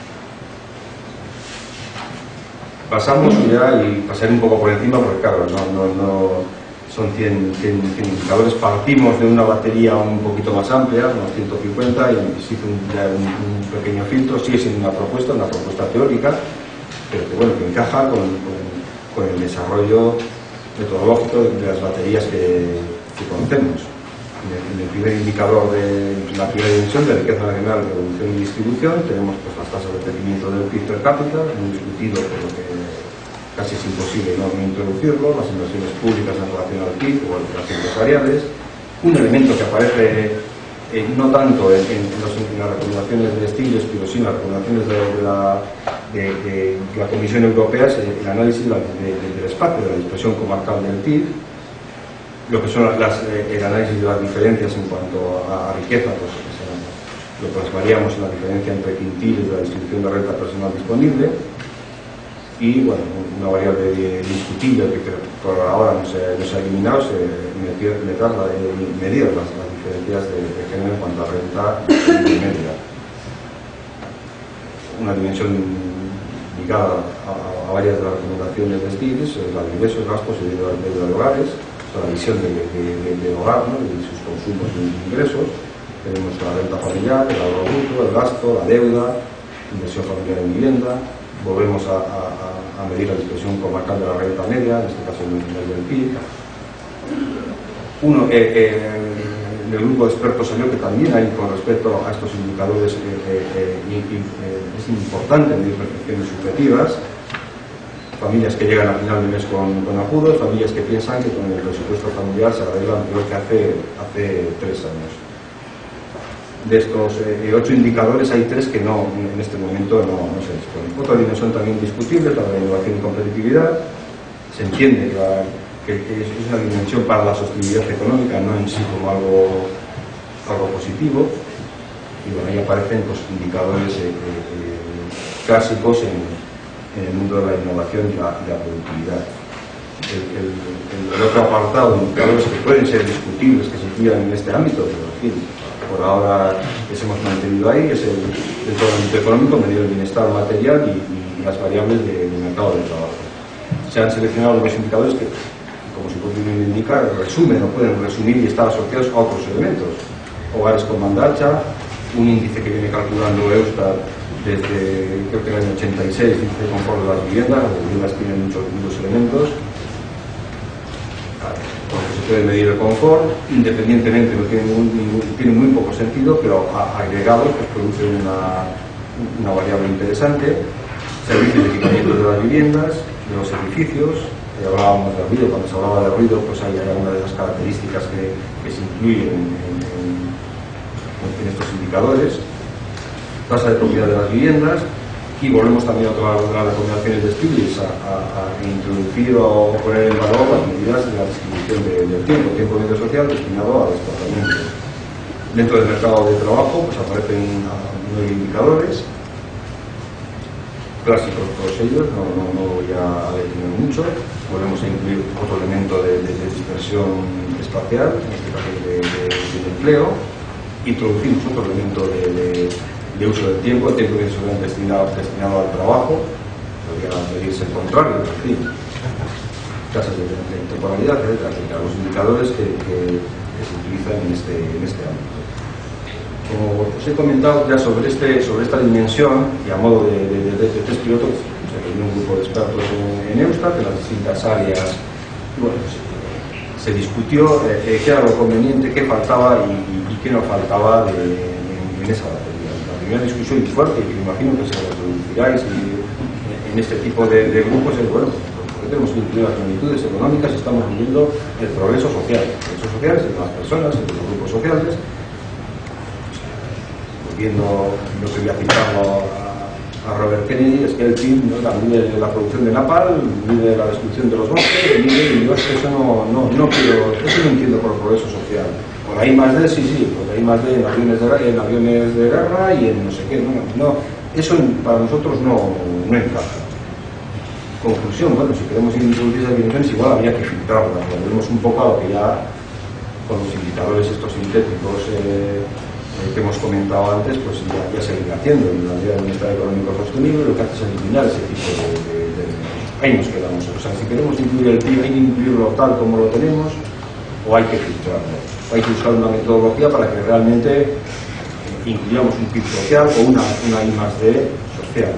Speaker 3: Pasamos ya, y pasaré un poco por encima porque claro, son 100 indicadores. Partimos de una batería un poquito más amplia, unos 150, y se hizo un pequeño filtro. Sigue siendo una propuesta teórica, pero que, bueno, que encaja con el desarrollo metodológico de las baterías que conocemos. En el primer indicador de la primera dimensión de riqueza nacional, revolución y distribución, tenemos pues las tasas de crecimiento del PIB per cápita, muy discutido, por lo que casi es imposible no introducirlo, las inversiones públicas en relación al PIB o las empresariales. Un elemento que aparece no tanto en las recomendaciones de Stiglitz, pero sí en las recomendaciones de la Comisión Europea, es el análisis del espacio, de la dispersión comarcal del PIB. Lo que son el análisis de las diferencias en cuanto a riqueza, pues, lo plasmaríamos en la diferencia entre quintiles de la distribución de renta personal disponible, y bueno, una variable discutible que por ahora no se ha eliminado, medir las diferencias de género en cuanto a renta media. Una dimensión ligada a varias de las recomendaciones de Stiglitz, la de ingresos, gastos y deuda de hogares, la visión del hogar, ¿no?, y sus consumos y ingresos. Tenemos la renta familiar, el ahorro bruto, el gasto, la deuda, inversión familiar en vivienda. Volvemos a medir la dispersión comarcal de la renta media, en este caso el del PIB. En el grupo de expertos salió que también hay, con respecto a estos indicadores, es importante medir percepciones subjetivas. Familias que llegan a final de mes con apuros, familias que piensan que con el presupuesto familiar se arreglan peor que hace 3 años. De estos 8 indicadores hay 3 que en este momento no se disponen. Otra dimensión también discutible, la de la innovación y competitividad. Se entiende que es una dimensión para la sostenibilidad económica, no en sí como algo positivo. Y bueno, ahí aparecen pues, indicadores clásicos en el mundo de la innovación y la productividad. El otro apartado de indicadores que pueden ser discutibles, que se incluyan en este ámbito, pero en fin, por ahora les hemos mantenido ahí, es dentro del ámbito económico, medir el bienestar material y las variables del mercado de trabajo. Se han seleccionado los indicadores que, como su propio nombre indica, resumen o pueden resumir y estar asociados a otros elementos. Hogares con banda ancha, un índice que viene calculando Eustat desde, creo que en el año 86, índice de confort de las viviendas. Las viviendas tienen muchos elementos con los que se puede medir el confort. Independientemente, no tiene muy poco sentido, pero agregados pues producen una variable interesante. Servicios de equipamiento de las viviendas, de los edificios. Hablábamos de ruido. Cuando se hablaba de ruido, pues hay alguna de esas características que se incluyen en estos indicadores. Tasa de propiedad de las viviendas, y volvemos también a todas las recomendaciones de Stiglitz a introducir o poner en valor las medidas de la distribución del tiempo medio social destinado al desplazamiento. Dentro del mercado de trabajo pues aparecen 9 indicadores clásicos, todos ellos, no voy a detener mucho. Volvemos a incluir otro elemento de dispersión espacial, en este caso del empleo. Introducimos otro elemento de uso del tiempo, el tiempo que se destinado al trabajo, podría medirse el contrario, en fin, tasas de temporalidad, etc. Los indicadores que se utilizan en este ámbito. Como os he comentado ya sobre esta dimensión, y a modo de test piloto, se reunió un grupo de expertos en Eustat, en las distintas áreas, y bueno, pues, se discutió qué era lo conveniente, qué faltaba y qué no faltaba en esa batería. La primera discusión fuerte, que me imagino que se reproduciráis en este tipo de grupos, es bueno, porque tenemos que incluir las magnitudes económicas y estamos viviendo el progreso social. El progreso social es de las personas, de los grupos sociales. Volviendo, no quería citarlo a Robert Kennedy, es que el PIB mide la producción de napalm, mide la destrucción de los bosques, y yo eso no entiendo por el progreso social. Por ahí más de, sí, por ahí más de en aviones de guerra y en no sé qué, eso para nosotros no encaja. Conclusión, bueno, si queremos introducir esas dimensiones, igual habría que filtrarlas, volvemos un poco a lo que ya con los indicadores estos sintéticos que hemos comentado antes, pues ya se viene haciendo. En la ley de bienestar económico sostenible lo que hace es eliminar ese tipo de ahí nos quedamos. O sea, si queremos incluir el PIB, hay que incluirlo tal como lo tenemos, o hay que filtrarlo. Hay que usar una metodología para que realmente incluyamos un PIB social o una I+D social,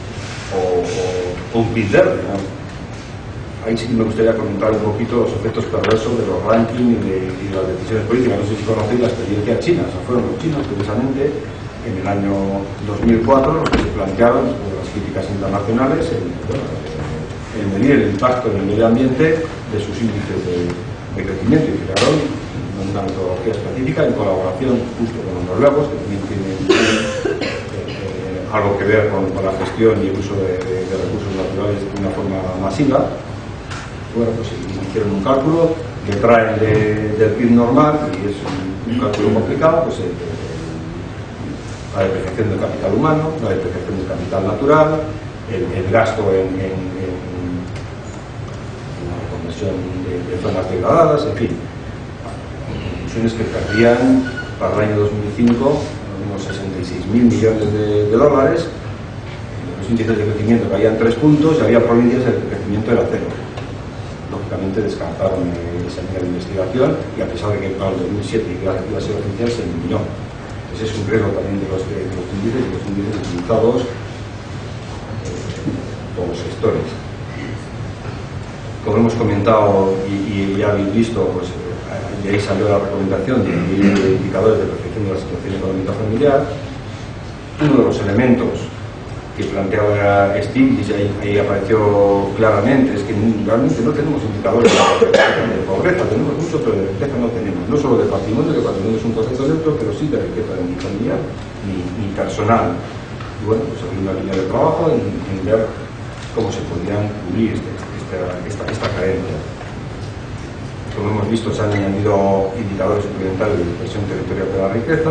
Speaker 3: o un PIB verde, ¿no? Ahí sí que me gustaría comentar un poquito los efectos perversos de los rankings y de las decisiones políticas. No sé si conocéis la experiencia china. O sea, fueron los chinos, precisamente, en el año 2004, los que se plantearon, por las críticas internacionales, el medir el impacto en el medio ambiente de sus índices de crecimiento, y crearon una metodología específica en colaboración justo con los noruegos, que también tienen algo que ver con la gestión y el uso de recursos naturales de una forma masiva. Bueno, pues hicieron un cálculo que traen del PIB normal, y es un cálculo complicado, pues la depreciación del capital humano, la depreciación del capital natural, el gasto en la reconversión de zonas degradadas, en fin. Conclusiones que perdían para el año 2005 unos 66.000 millones de dólares. Los índices de crecimiento caían 3 puntos y había provincias en que el crecimiento era 0. Lógicamente descartaron esa línea de investigación, y a pesar de que para el 2007 iba a ser oficial, se eliminó. Entonces es un riesgo también de los índices, y los índices utilizados por los gestores. Como hemos comentado y ya habéis visto, pues de ahí salió la recomendación de incluir indicadores de perfección de la situación económica familiar. Uno de los elementos que planteaba Stiglitz, ahí apareció claramente, es que realmente no tenemos indicadores de pobreza, tenemos mucho, pero de riqueza no tenemos. No solo de patrimonio, que patrimonio es un concepto neutro, pero sí de riqueza ni familiar ni personal. Y bueno, pues había una línea de trabajo en ver cómo se podían cubrir esta carencia. Como hemos visto, se han añadido indicadores suplementarios de dispersión territorial de la riqueza,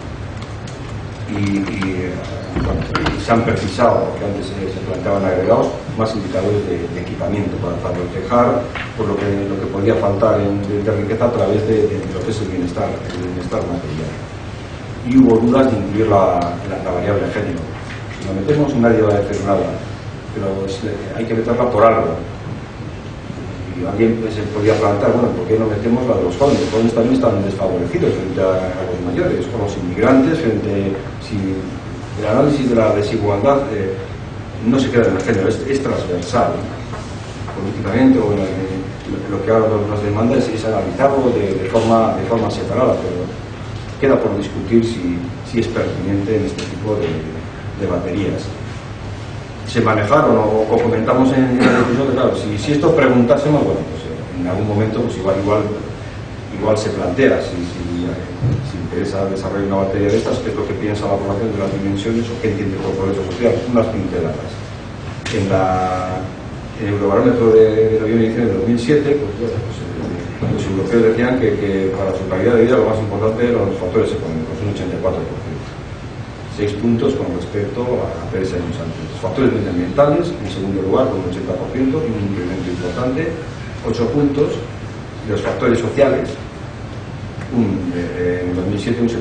Speaker 3: y se han precisado, porque antes se planteaban agregados, más indicadores de equipamiento para reflejar por lo que podía faltar de riqueza a través de lo que es el bienestar material. Y hubo dudas de incluir la variable de género. Si lo metemos, nadie va a decir nada, pero hay que meterla por algo. Y alguien se podía plantear, bueno, ¿por qué no metemos la de los jóvenes? Los jóvenes también están desfavorecidos frente a los mayores, o los inmigrantes, el análisis de la desigualdad no se queda en el género, es transversal. Políticamente, o lo que ahora nos demanda es analizarlo de forma separada, pero queda por discutir si es pertinente en este tipo de baterías. Se manejaron o comentamos en el episodio, claro, si esto preguntásemos, bueno, pues en algún momento pues igual se plantea si interesa desarrollar una batería de estas, qué es lo que piensa la población de las dimensiones o qué entiende por progreso social, unas pinceladas. En el Eurobarómetro de la edición de 2007, pues, bueno, pues, los europeos decían que para su calidad de vida lo más importante eran los factores económicos, un 84%. 6 puntos con respecto a 3 años antes. Los factores medioambientales, en segundo lugar, con un 80%, y un incremento importante, 8 puntos. Y los factores sociales, en 2007 un 76%.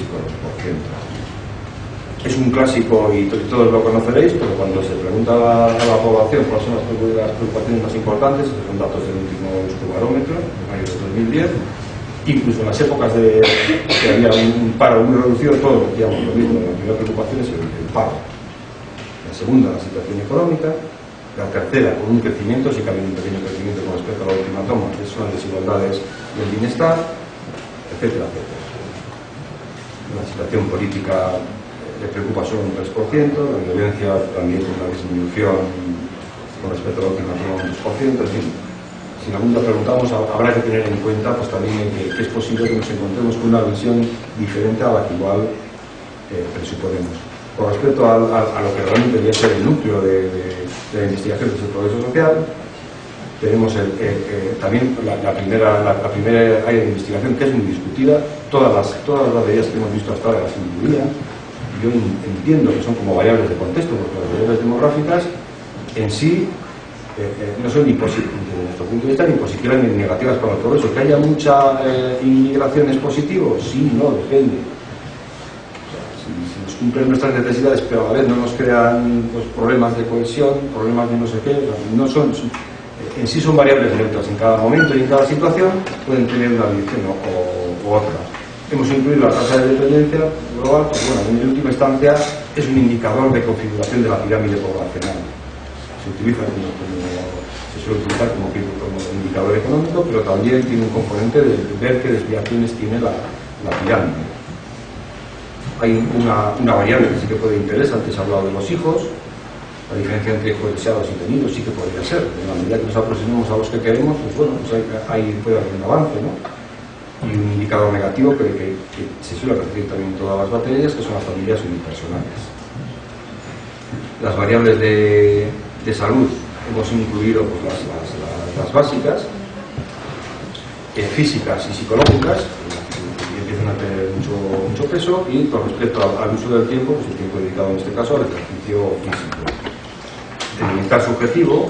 Speaker 3: Es un clásico y todos lo conoceréis, pero cuando se pregunta a la población cuáles son las preocupaciones más importantes, estos son datos del último Eurobarómetro, de mayo de 2010, incluso en las épocas que había un paro muy reducido, todos decíamos lo mismo. La primera preocupación es el paro. La segunda, la situación económica. La tercera, con un crecimiento, sí que había un pequeño crecimiento con respecto a la última toma, que son las desigualdades y el bienestar, etcétera, etcétera. La situación política le preocupa solo un 3%, la violencia también con una disminución con respecto a la última toma un 2%, en fin. Si algún día preguntamos, habrá que tener en cuenta pues también que es posible que nos encontremos con una visión diferente a la que igual presuponemos. Con respecto a lo que realmente debe ser el núcleo de la investigación del progreso social, tenemos también la primera área de investigación, que es muy discutida. Todas las variables que hemos visto hasta ahora las incluían. Yo entiendo que son como variables de contexto, porque las variables demográficas en sí no son ni positivas, desde nuestro punto de vista, ni positivas ni negativas para el progreso. ¿Que haya mucha inmigración es positivo? Sí, no, depende. O sea, si nos cumplen nuestras necesidades, pero a la vez no nos crean pues, problemas de cohesión, problemas de no sé qué, no son, en sí son variables neutras. En cada momento y en cada situación pueden tener una dirección o otra. Hemos incluido la tasa de dependencia global, pues bueno, en última instancia es un indicador de configuración de la pirámide poblacional. Se utiliza se suele utilizar como indicador económico, pero también tiene un componente de ver qué desviaciones tiene la pirámide. Hay una variable que sí que puede interesar, antes he hablado de los hijos, la diferencia entre hijos deseados y tenidos sí que podría ser. En la medida que nos aproximemos a los que queremos, pues bueno, pues ahí puede haber un avance, ¿no? Y un indicador negativo que se suele repetir también en todas las materias, que son las familias unipersonales. Las variables de salud hemos incluido pues, las básicas, físicas y psicológicas, que empiezan a tener mucho peso, y con respecto al uso del tiempo, pues el tiempo dedicado en este caso al ejercicio físico. El bienestar subjetivo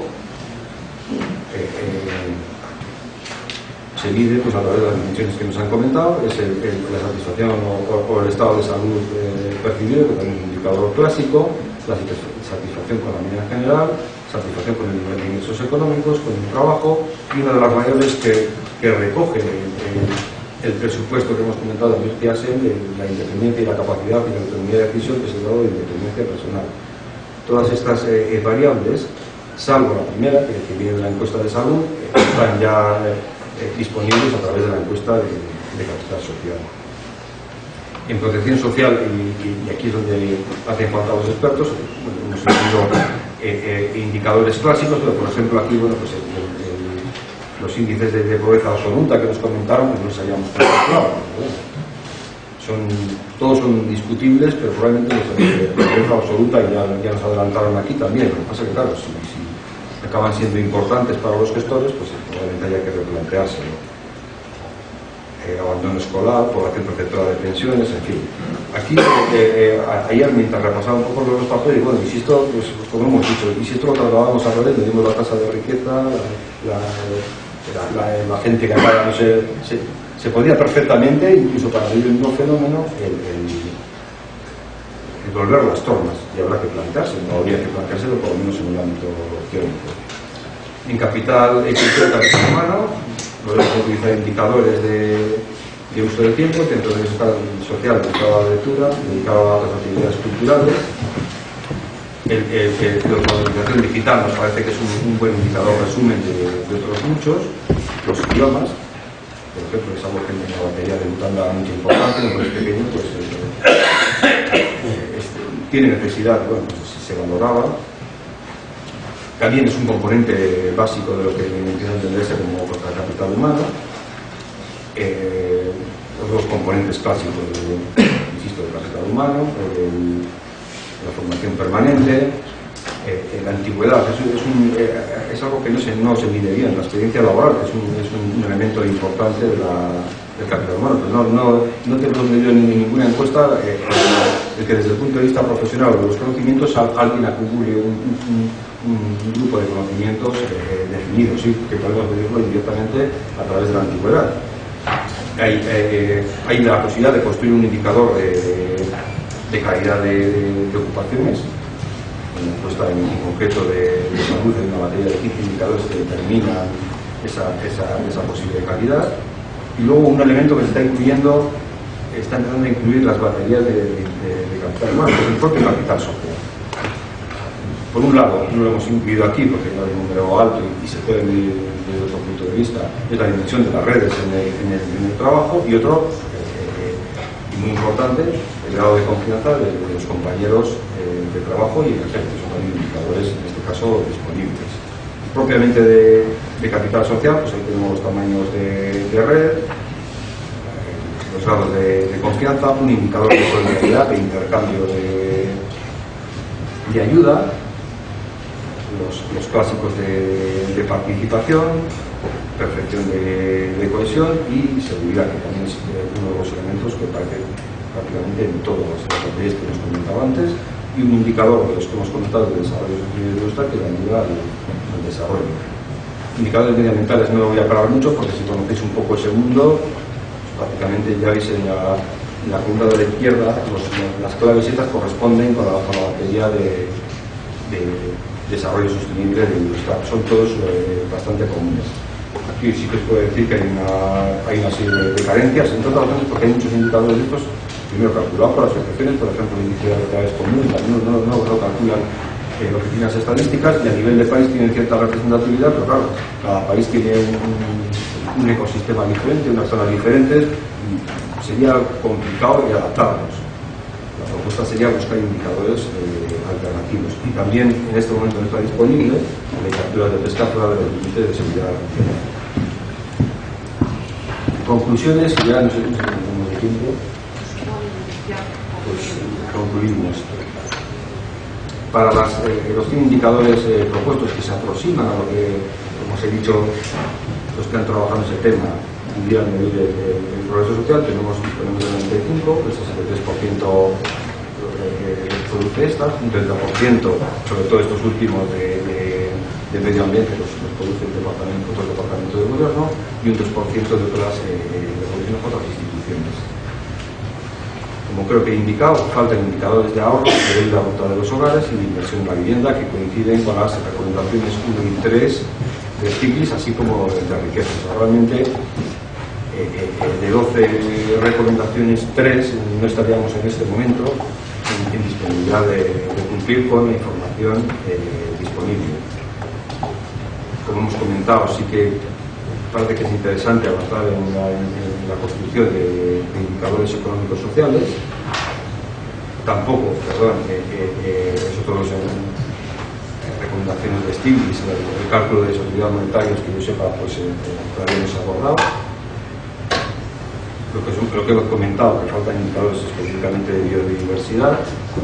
Speaker 3: se mide pues, a través de las dimensiones que nos han comentado, es la satisfacción o el estado de salud percibido, que también es un indicador clásico, la satisfacción con la vida en general, satisfacción con el nivel de ingresos económicos, con el trabajo, y una de las variables que recoge el presupuesto que hemos comentado en Piasen, de la independencia y la capacidad y la autonomía de decisión, que es el grado de independencia personal. Todas estas variables, salvo la primera, que viene de la encuesta de salud, están ya disponibles a través de la encuesta de capital social. En protección social, y aquí es donde hacen falta los expertos, hemos incluido indicadores clásicos, pero por ejemplo aquí, bueno, pues los índices de pobreza absoluta que nos comentaron, pues no los hayamos contemplado. Todos son discutibles, pero probablemente los de pobreza absoluta ya nos adelantaron aquí también. Lo que pasa es que, claro, si acaban siendo importantes para los gestores, pues probablemente haya que replanteárselo. Abandono escolar, población perceptora de pensiones, en fin. Aquí, ayer, mientras repasaba un poco los papeles, bueno, y si esto, pues como hemos dicho, y si esto lo trasladábamos a revés, medimos la tasa de riqueza, la gente que acaba, no sé, se podría perfectamente, incluso para vivir el mismo fenómeno, el volver las tornas, y habrá que planteárselo, o habría que planteárselo por lo menos en el ámbito teórico. En capital humano, podemos utilizar indicadores de uso del tiempo, dentro del estado social dedicado a la lectura, dedicado a otras actividades culturales. La organización digital nos parece que es un buen indicador resumen de otros muchos. Los idiomas, por ejemplo, es algo que en la batería debutando da mucha importancia, en un pequeño, pues tiene necesidad, bueno, pues se valoraba. También es un componente básico de lo que empieza a entenderse como capital humano. Los dos componentes clásicos, insisto, del capital humano, la formación permanente, la antigüedad, es algo que no se mide bien. La experiencia laboral es un elemento importante del capital humano, pero no tenemos medido en ninguna encuesta el que desde el punto de vista profesional o de los conocimientos alguien acumule un grupo de conocimientos definidos, sí, que podemos medirlo indirectamente a través de la antigüedad. Hay la posibilidad de construir un indicador de calidad de ocupaciones, una encuesta en concreto de salud en una materia de 15 indicadores que determinan esa posible calidad. Y luego un elemento que se está incluyendo, está empezando a incluir las baterías de capital humano, que es el propio capital social. Por un lado, no lo hemos incluido aquí porque no hay un número alto y se puede medir desde otro punto de vista, es la dimensión de las redes en el trabajo, y otro, y muy importante, el grado de confianza de los compañeros de trabajo y el jefe, que son también indicadores, en este caso, disponibles. Propiamente de capital social, pues ahí tenemos los tamaños de red, los grados de confianza, un indicador de solidaridad, de intercambio de ayuda, los clásicos de participación, percepción de cohesión y seguridad, que también es uno de los elementos que aparece prácticamente en todos los materiales que hemos comentado antes, y un indicador de los que hemos comentado de desarrollo sostenible de bienestar que le ayuda a el desarrollo. Indicadores medioambientales no voy a parar mucho porque si conocéis un poco ese mundo, prácticamente ya veis en la columna de la izquierda las claves estas corresponden con la batería de desarrollo sostenible de Eurostat. Son todos bastante comunes. Aquí sí que os puedo decir que hay una serie de carencias, entre otras razones porque hay muchos indicadores de estos, primero calculados por las asociaciones, por ejemplo el índice de actividades comunes, no calculan oficinas estadísticas, y a nivel de país tienen cierta representatividad, pero claro, cada país tiene un ecosistema diferente, unas zonas diferentes, y sería complicado de adaptarlos. La propuesta sería buscar indicadores alternativos, y también en este momento no está disponible la captura de pesca fuera de los límites de seguridad nacional. Conclusiones, ya no sé si tenemos de tiempo, pues concluimos. Para los 100 indicadores propuestos que se aproximan a lo que, como os he dicho, los que han trabajado en ese tema pudieran medir el progreso social, tenemos disponible el 95, el 63% produce estas, un 30%, sobre todo estos últimos de medio ambiente, los produce otros departamentos del gobierno, y un 3% de otras otras instituciones. Como creo que he indicado, faltan indicadores de ahorro, de deuda bruta de los hogares y de inversión en la vivienda que coinciden con las recomendaciones 1 y 3 de Stiglitz, así como de riqueza. Realmente, de 12 recomendaciones, 3 no estaríamos en este momento en disponibilidad de cumplir con la información disponible. Como hemos comentado, sí que parece que es interesante avanzar en la construcción de indicadores económicos sociales. Tampoco, eso todos son recomendaciones de Stiglitz, el cálculo de seguridad monetarios que yo sepa, pues todavía no se ha abordado. Lo que hemos comentado, que faltan indicadores específicamente de biodiversidad.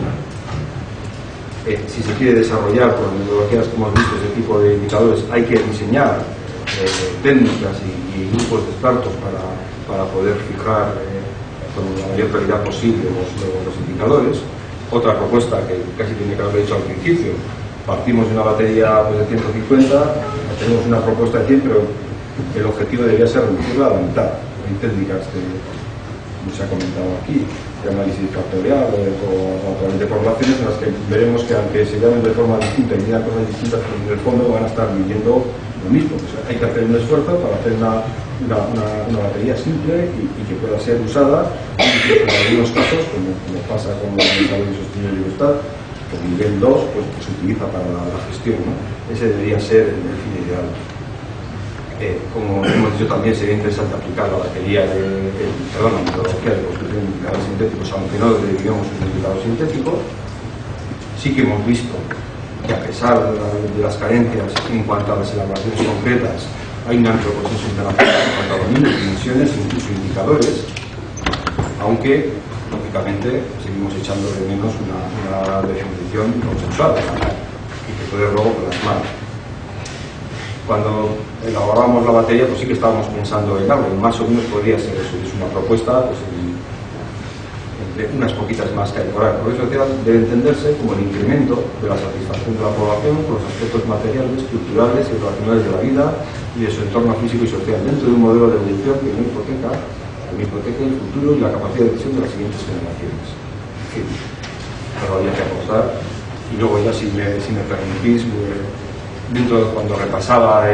Speaker 3: Si se quiere desarrollar con metodologías, como hemos visto, ese tipo de indicadores, hay que diseñar técnicas y grupos de expertos para poder fijar con la mayor claridad posible los indicadores. Otra propuesta que casi tiene que haber dicho al principio, partimos de una batería pues, de 150, tenemos una propuesta de 100, pero el objetivo debería ser reducirla a la mitad. Hay técnicas como se ha comentado aquí, de análisis factorial o de correlaciones, en las que veremos que aunque se llamen de forma distinta y digan cosas distintas, pues en el fondo van a estar viviendo lo mismo. O sea, hay que hacer un esfuerzo para hacer una batería simple y que pueda ser usada, en algunos casos, como pasa con el desarrollo sostenible de Eurostat, que el nivel 2 pues, se utiliza para la gestión, ¿no? Ese debería ser el fin ideal. Como hemos dicho, también sería interesante aplicar la batería la metodología de construcción de indicadores sintéticos, aunque no derivemos un indicador sintético. Sí que hemos visto que a pesar de las carencias en cuanto a las elaboraciones concretas, hay un amplio consenso internacional en cuanto a dominios, dimensiones e incluso indicadores, aunque lógicamente seguimos echando de menos una definición consensuada y que puede luego plasmar. Cuando elaborábamos la batería, pues sí que estábamos pensando en algo, más o menos podría ser eso, es una propuesta pues, entre unas poquitas más que hay por ahí. El progreso social debe entenderse como el incremento de la satisfacción de la población con los aspectos materiales, culturales y relacionales de la vida y de su entorno físico y social, dentro de un modelo de evolución que no hipoteca el futuro y la capacidad de decisión de las siguientes generaciones. En fin, eso habría que aportar. Y luego ya, si me permitís, cuando repasaba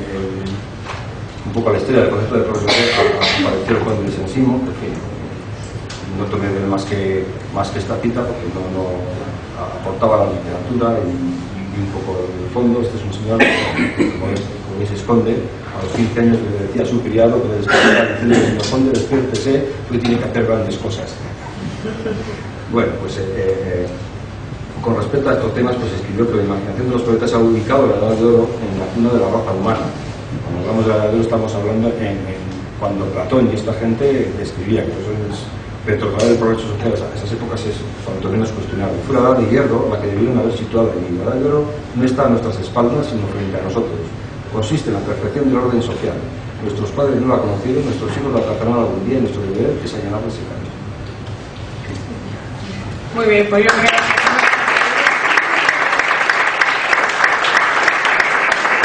Speaker 3: un poco la historia del concepto de progreso social, apareció el conde de Saint-Simon, que no tomé más que esta cita porque no aportaba la literatura y un poco el fondo. Este es un señor que, como se esconde, a los 15 años le decía a su criado que le despertaba diciendo: señor conde, despiértese, que tiene que hacer grandes cosas. Bueno, pues con respecto a estos temas, pues escribió que la imaginación de los poetas ha ubicado la Edad de Oro en la cuna de la raza humana. Cuando hablamos de la Edad de Oro estamos hablando cuando Platón y esta gente escribía, que eso es retroceder el progreso social a esas épocas es cuanto menos cuestionable. Fue la Edad de Hierro la que debieron haber situado allí. La Edad de Oro no está a nuestras espaldas, sino frente a nosotros. Consiste en la perfección del orden social. Nuestros padres no la conocieron, nuestros hijos la tratarán algún día y nuestro deber es allanar ese camino.
Speaker 1: Muy bien, pues yo creo que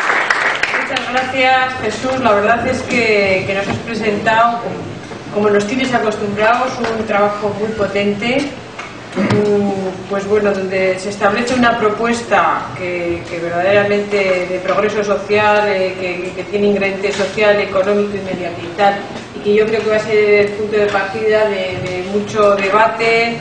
Speaker 1: gracias, Jesús. La verdad es que nos has presentado, como nos tienes acostumbrados, un trabajo muy potente, pues bueno, donde se establece una propuesta que verdaderamente de progreso social, que tiene ingrediente social, económico y medioambiental, y que yo creo que va a ser el punto de partida de mucho debate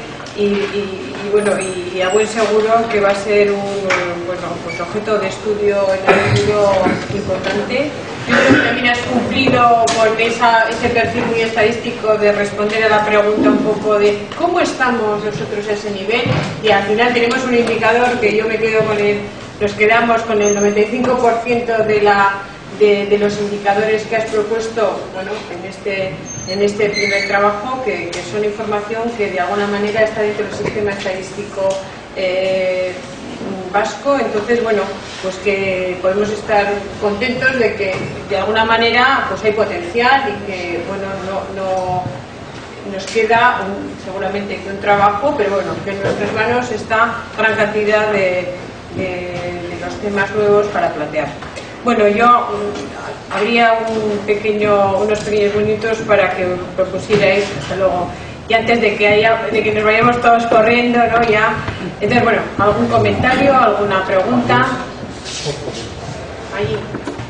Speaker 1: y a buen seguro que va a ser pues objeto de estudio en el futuro importante. Yo creo que también has cumplido con ese perfil muy estadístico de responder a la pregunta un poco de cómo estamos nosotros a ese nivel, y al final tenemos un indicador que yo me quedo con nos quedamos con el 95% de los indicadores que has propuesto, bueno, en este primer trabajo, que son información que de alguna manera está dentro del sistema estadístico vasco. Entonces, bueno, pues que podemos estar contentos de que de alguna manera pues hay potencial, y que bueno, no nos queda seguramente un trabajo, pero bueno, que en nuestras manos está gran cantidad de los temas nuevos para plantear. Bueno, yo habría unos pequeños minutos para que propusierais, hasta luego, y antes de que nos vayamos todos corriendo, ¿no? Ya. Entonces, bueno, ¿algún comentario, alguna pregunta? Allí.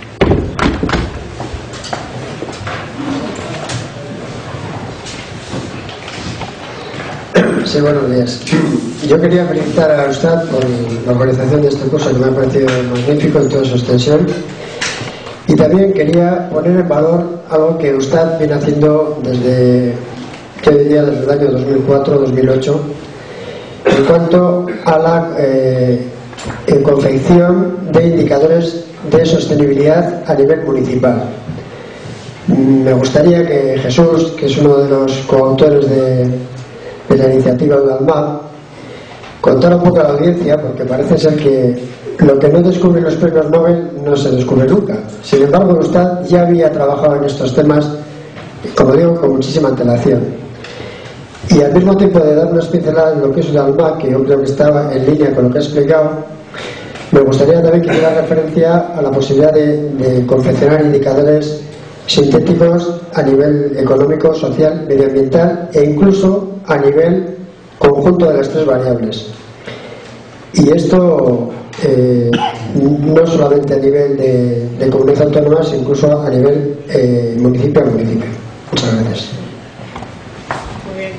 Speaker 4: Sí, buenos días. Yo quería felicitar a usted por la organización de este curso, que me ha parecido magnífico en toda su extensión. Y también quería poner en valor algo que usted viene haciendo desde el año 2004-2008 en cuanto a la confección de indicadores de sostenibilidad a nivel municipal. Me gustaría que Jesús, que es uno de los coautores de la iniciativa de Alma, contara un poco a la audiencia, porque parece ser que lo que no descubren los premios Nobel no se descubre nunca. Sin embargo, usted ya había trabajado en estos temas, como digo, con muchísima antelación. Y al mismo tiempo de dar unas pinceladas en lo que es el Alma, que yo creo que estaba en línea con lo que ha explicado, me gustaría también que hiciera referencia a la posibilidad de confeccionar indicadores sintéticos a nivel económico, social, medioambiental e incluso a nivel conjunto de las tres variables. Y esto no solamente a nivel de comunidad autónoma, sino incluso a nivel municipio a municipio. Muchas gracias.
Speaker 1: Muy bien.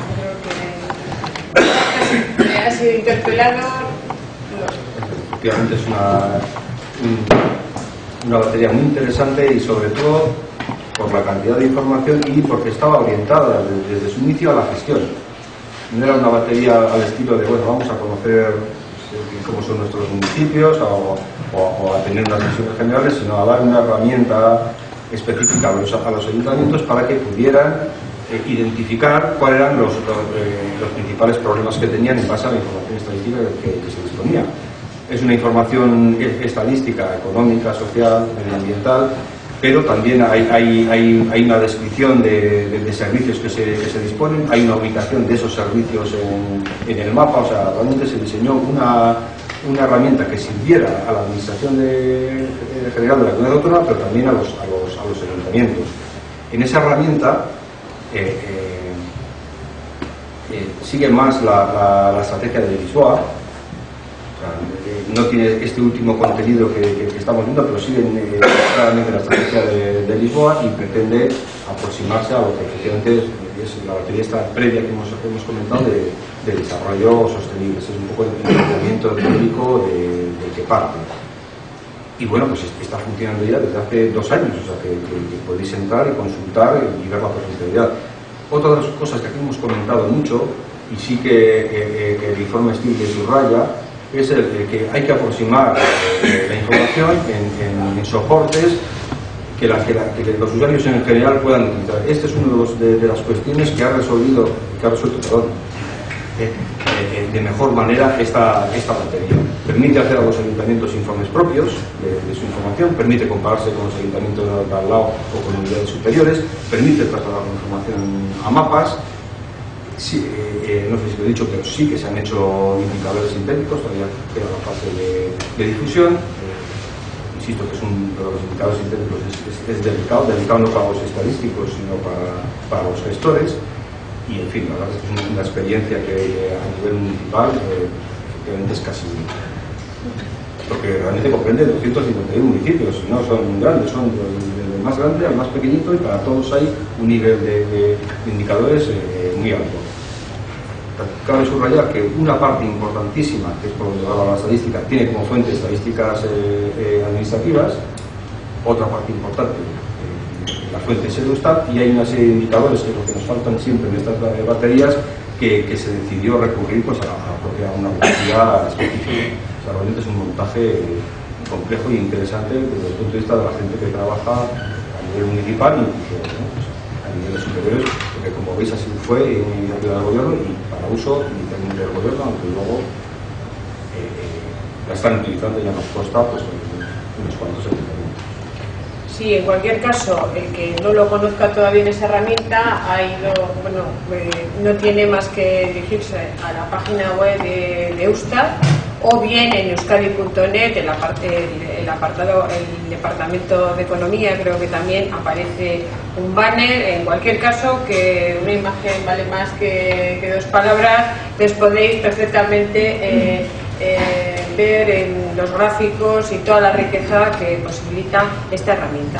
Speaker 1: Creo que ha sido interpelado.
Speaker 3: Efectivamente es una batería muy interesante, y sobre todo por la cantidad de información y porque estaba orientada desde su inicio a la gestión. No era una batería al estilo de, bueno, vamos a conocer cómo son nuestros municipios o a tener unas visiones generales, sino a dar una herramienta específica a los ayuntamientos para que pudieran identificar cuáles eran los principales problemas que tenían en base a la información estadística que se disponía. Es una información estadística, económica, social, medioambiental, pero también hay una descripción de servicios que se disponen, hay una ubicación de esos servicios en el mapa. O sea, realmente se diseñó una herramienta que sirviera a la administración general de la comunidad autónoma, pero también a los ayuntamientos. En esa herramienta sigue más la estrategia de Lisboa. No tiene este último contenido que estamos viendo, pero sigue claramente la estrategia de Lisboa, y pretende aproximarse a lo que efectivamente es la batería esta previa que hemos comentado de desarrollo sostenible. Ese es un poco el planteamiento teórico del que parte. Y bueno, pues está funcionando ya desde hace 2 años, o sea que podéis entrar y consultar y ver la potencialidad. Otra de las cosas que aquí hemos comentado mucho, y sí que el informe Stiglitz subraya, es el que hay que aproximar la información en soportes que los usuarios en general puedan utilizar. Este es uno de las cuestiones que ha resuelto de mejor manera esta batería. Permite hacer a los ayuntamientos informes propios de su información, permite compararse con los ayuntamientos de al lado o con unidades superiores, permite trasladar la información a mapas. Sí, no sé si lo he dicho, pero sí que se han hecho indicadores sintéticos, todavía queda la fase de difusión. insisto que es uno de los indicadores sintéticos, es delicado no para los estadísticos, sino para los gestores. Y en fin, la verdad es que es una experiencia que a nivel municipal efectivamente es casi, porque realmente comprende 251 municipios, no son grandes, son del más grande al más pequeñito, y para todos hay un nivel de indicadores muy alto. Cabe subrayar que una parte importantísima, que es por donde va la estadística, tiene como fuente estadísticas administrativas. Otra parte importante, la fuente es Eurostat, y hay una serie de indicadores, que es lo que nos faltan siempre en estas baterías, que se decidió recurrir pues, a una publicidad específica. O sea, realmente es un montaje complejo y interesante desde el punto de vista de la gente que trabaja a nivel municipal y pues, a niveles superiores, porque como veis así fue iniciativa del gobierno y para uso inicialmente del gobierno, aunque luego la están utilizando y ya nos consta pues, unos cuantos ayuntamientos.
Speaker 1: Sí, en cualquier caso, el que no lo conozca todavía en esa herramienta no tiene más que dirigirse a la página web de Eustat, o bien en euskadi.net, el apartado, el departamento de economía, creo que también aparece un banner. En cualquier caso, que una imagen vale más que dos palabras, les podéis perfectamente ver en los gráficos y toda la riqueza que posibilita esta herramienta.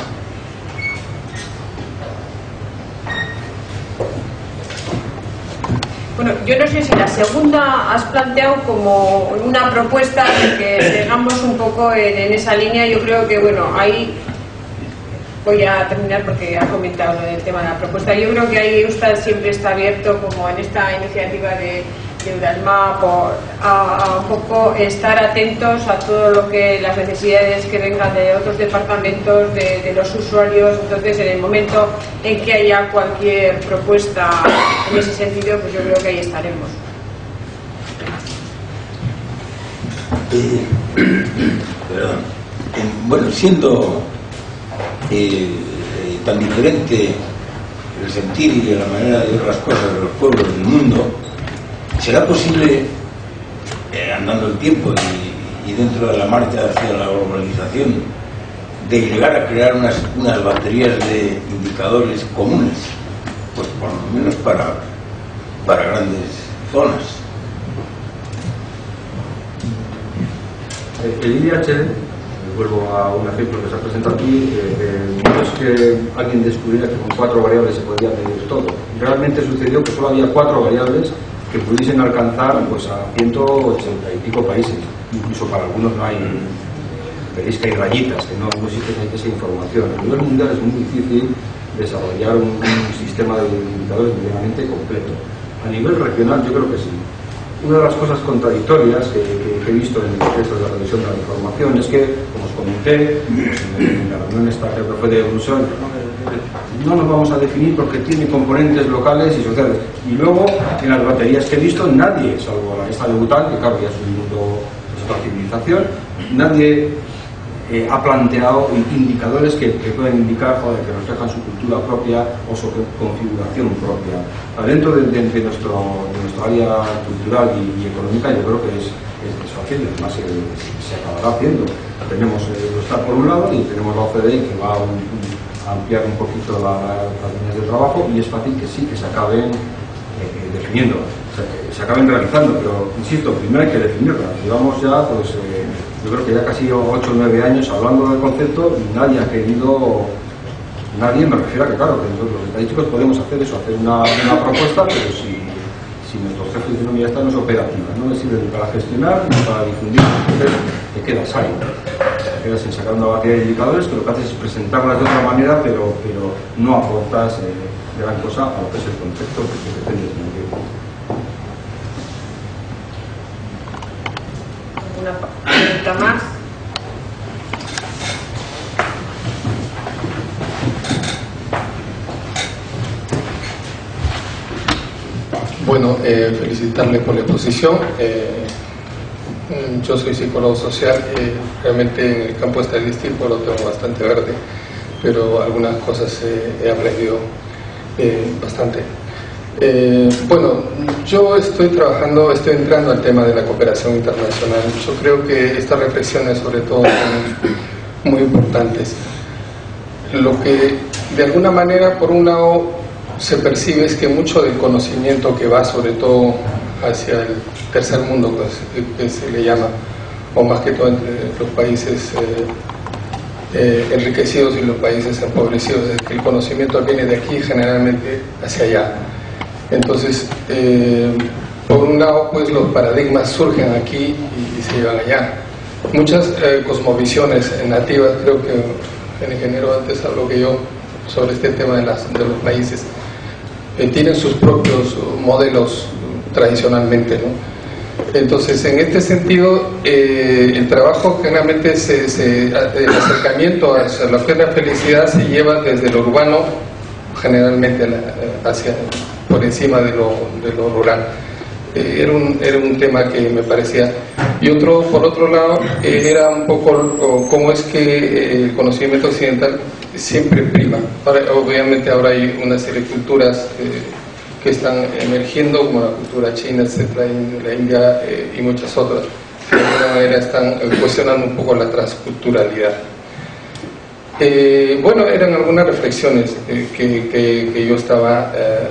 Speaker 1: Bueno, yo no sé si la segunda has planteado como una propuesta de que sigamos un poco en esa línea. Yo creo que, bueno, ahí voy a terminar porque ha comentado el tema de la propuesta. Yo creo que ahí Eustat siempre está abierto, como en esta iniciativa de Eudalma, a un poco estar atentos a todo lo que las necesidades que vengan de otros departamentos, de los usuarios. Entonces, en el momento en que haya cualquier propuesta en ese sentido, pues yo creo que ahí estaremos.
Speaker 5: Bueno, siendo tan diferente el sentir y de la manera de ver las cosas de los pueblos del mundo, ¿será posible, andando el tiempo y dentro de la marcha hacia la globalización, de llegar a crear unas baterías de indicadores comunes? Pues por lo menos para grandes zonas.
Speaker 3: El IDH, vuelvo a un ejemplo que se ha presentado aquí, no es que alguien descubriera que con 4 variables se podía medir todo. Realmente sucedió que solo había 4 variables que pudiesen alcanzar pues, a 180 y pico países. Incluso para algunos no hay, veréis que hay rayitas, que no existe esa información. A nivel mundial es muy difícil desarrollar un sistema de indicadores medianamente completo. A nivel regional yo creo que sí. Una de las cosas contradictorias que he visto en el proceso de la revisión de la información es que, como os comenté, en la reunión esta que fue de Bruselas, no nos vamos a definir porque tiene componentes locales y sociales. Y luego, en las baterías que he visto, nadie, salvo esta de Bután, que claro, ya es un mundo, es otra civilización, nadie ha planteado indicadores que pueden indicar que reflejan su cultura propia o su configuración propia. Dentro de nuestra área cultural y económica yo creo que es fácil, y además se acabará haciendo. Tenemos Eurostat por un lado y tenemos la OCDE que va a ampliar un poquito las líneas de trabajo, y es fácil que sí, que se acaben definiendo, se acaben realizando, pero insisto, primero hay que definirlas. Llevamos ya pues yo creo que ya casi 8 o 9 años hablando del concepto y nadie ha querido, nadie, me refiero a que claro, que nosotros los estadísticos podemos hacer eso, hacer una propuesta, pero si nuestros jefes dicen, mira, esta no es operativa, no me sirve ni para gestionar ni para difundir, entonces te quedas ahí, te quedas en sacar una batería de indicadores que lo que haces es presentarlas de otra manera, pero no aportas gran cosa a lo que es el concepto que se pretende transmitir.
Speaker 1: Una pregunta más.
Speaker 6: Bueno, felicitarle por la exposición. Yo soy psicólogo social, realmente en el campo estadístico lo tengo bastante verde, pero algunas cosas he aprendido bastante. Bueno, yo estoy entrando al tema de la cooperación internacional. Yo creo que estas reflexiones, sobre todo muy importantes. Lo que de alguna manera, por un lado, se percibe es que mucho del conocimiento que va sobre todo hacia el tercer mundo, pues, que se le llama, o más que todo entre los países enriquecidos y los países empobrecidos, es que el conocimiento viene de aquí generalmente hacia allá. Entonces, por un lado, pues los paradigmas surgen aquí y se llevan allá. Muchas cosmovisiones nativas, creo que el ingeniero antes habló que yo sobre este tema de los países, tienen sus propios modelos tradicionalmente, ¿no? Entonces, en este sentido, el trabajo generalmente, el acercamiento hacia la plena felicidad se lleva desde lo urbano, generalmente por encima de lo rural. Era un tema que me parecía. Y por otro lado, era un poco cómo es que el conocimiento occidental siempre prima. Obviamente ahora hay una serie de culturas que están emergiendo, como la cultura china, etcétera, la India y muchas otras, que de alguna manera están cuestionando un poco la transculturalidad. Bueno, eran algunas reflexiones que yo estaba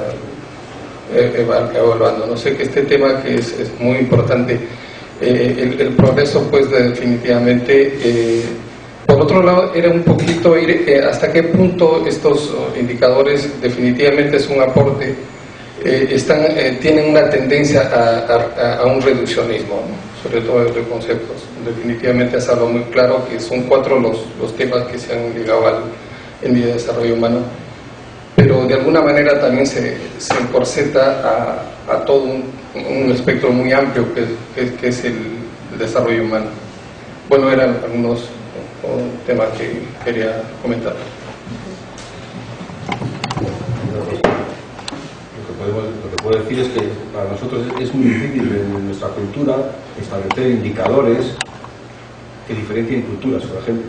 Speaker 6: evaluando. No sé, que este tema que es muy importante, el progreso, pues definitivamente. Por otro lado, era un poquito ir hasta qué punto estos indicadores definitivamente es un aporte, tienen una tendencia a un reduccionismo, ¿no? Sobre todo de conceptos. Definitivamente es algo muy claro que son 4 los temas que se han ligado en el desarrollo humano, pero de alguna manera también se encorseta a todo un espectro muy amplio que es el desarrollo humano. Bueno, eran algunos temas que quería comentar.
Speaker 3: Lo que puedo decir es que para nosotros es muy difícil en nuestra cultura establecer indicadores que diferencien culturas, por ejemplo.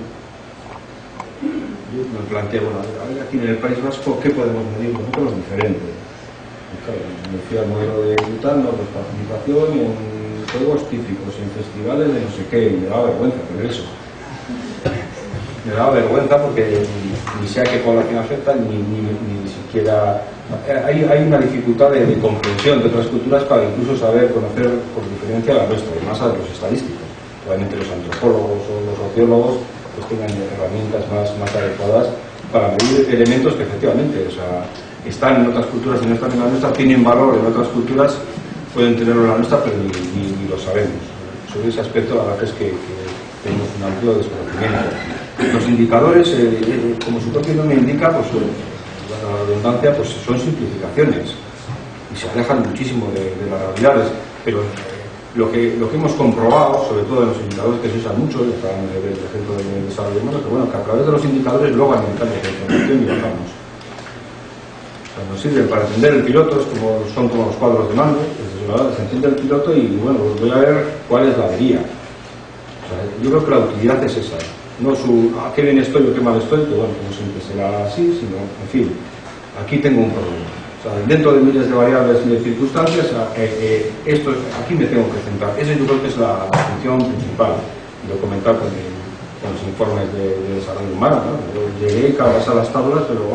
Speaker 3: Yo me planteo, bueno, a ver, aquí en el País Vasco, ¿qué podemos medir nosotros diferente? Claro, me fui al modelo de Bután, ¿no? Pues participación en juegos típicos, en festivales de no sé qué, y me daba vergüenza ver eso. Me daba vergüenza porque ni sé a qué población afecta, ni siquiera... Hay una dificultad de comprensión de otras culturas para incluso saber, conocer por diferencia la nuestra, y más a los estadísticos. Obviamente los antropólogos o los sociólogos pues tengan herramientas más adecuadas para medir elementos que efectivamente, o sea, están en otras culturas y no están en la nuestra, tienen valor en otras culturas, pueden tenerlo en la nuestra, pero ni lo sabemos. Sobre ese aspecto, la verdad es que tenemos un amplio desconocimiento. Los indicadores, como su propio nombre indica, pues la redundancia, pues son simplificaciones y se alejan muchísimo de las realidades, pero lo que hemos comprobado, sobre todo en los indicadores que se usan mucho, y acabamos de ver el ejemplo del desarrollo humano, que bueno, que a través de los indicadores luego alimentamos la información y bajamos. O sea, nos sirven para entender el piloto, son como los cuadros de mando, se entiende el piloto y bueno, pues voy a ver cuál es la avería. O sea, yo creo que la utilidad es esa, no a qué bien estoy o qué mal estoy, que bueno, no siempre será así, sino, en fin, aquí tengo un problema. O sea, dentro de miles de variables y de circunstancias, aquí me tengo que centrar. Esa yo creo que es la función principal. Y lo comentar con los informes de desarrollo humano, ¿no? Yo llegué y acabas a las tablas, pero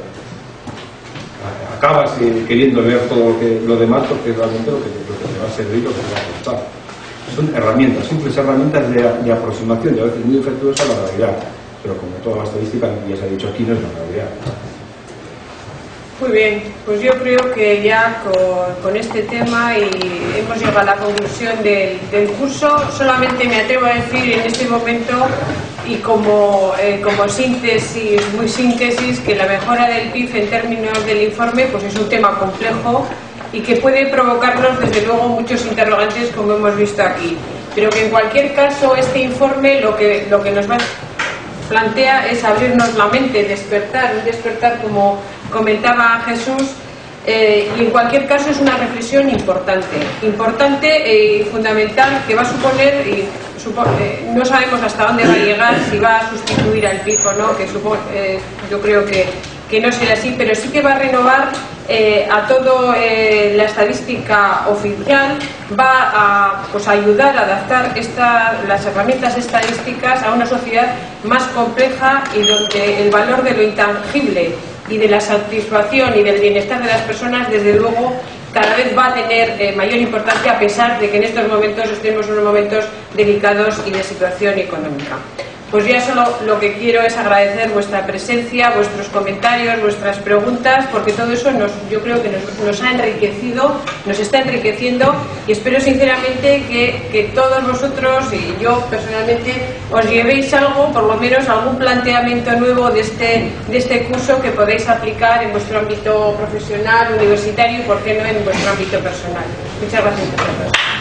Speaker 3: acabas queriendo ver todo lo demás, porque es realmente lo que te va a servir, lo que te va a costar. Son herramientas, simples herramientas de aproximación, y a veces muy efectuosas a la realidad, pero como toda la estadística, ya se ha dicho aquí, no es la realidad.
Speaker 1: Muy bien, pues yo creo que ya con este tema hemos llegado a la conclusión del curso. Solamente me atrevo a decir en este momento, y como síntesis, que la mejora del PIB en términos del informe pues es un tema complejo y que puede provocarnos desde luego muchos interrogantes, como hemos visto aquí, pero que en cualquier caso este informe lo que nos plantea es abrirnos la mente, despertar como comentaba Jesús, y en cualquier caso es una reflexión importante y fundamental, que va a suponer, no sabemos hasta dónde va a llegar, si va a sustituir al PIB o no, que yo creo que que no será así, pero sí que va a renovar a toda la estadística oficial, va a ayudar a adaptar las herramientas estadísticas a una sociedad más compleja y donde el valor de lo intangible y de la satisfacción y del bienestar de las personas, desde luego, cada vez va a tener mayor importancia, a pesar de que en estos momentos estemos en unos momentos delicados y de situación económica. Pues ya solo lo que quiero es agradecer vuestra presencia, vuestros comentarios, vuestras preguntas, porque todo eso yo creo que nos ha enriquecido, nos está enriqueciendo, y espero sinceramente que todos vosotros y yo personalmente os llevéis algo, por lo menos algún planteamiento nuevo de este curso que podéis aplicar en vuestro ámbito profesional, universitario y por qué no en vuestro ámbito personal. Muchas gracias a todos.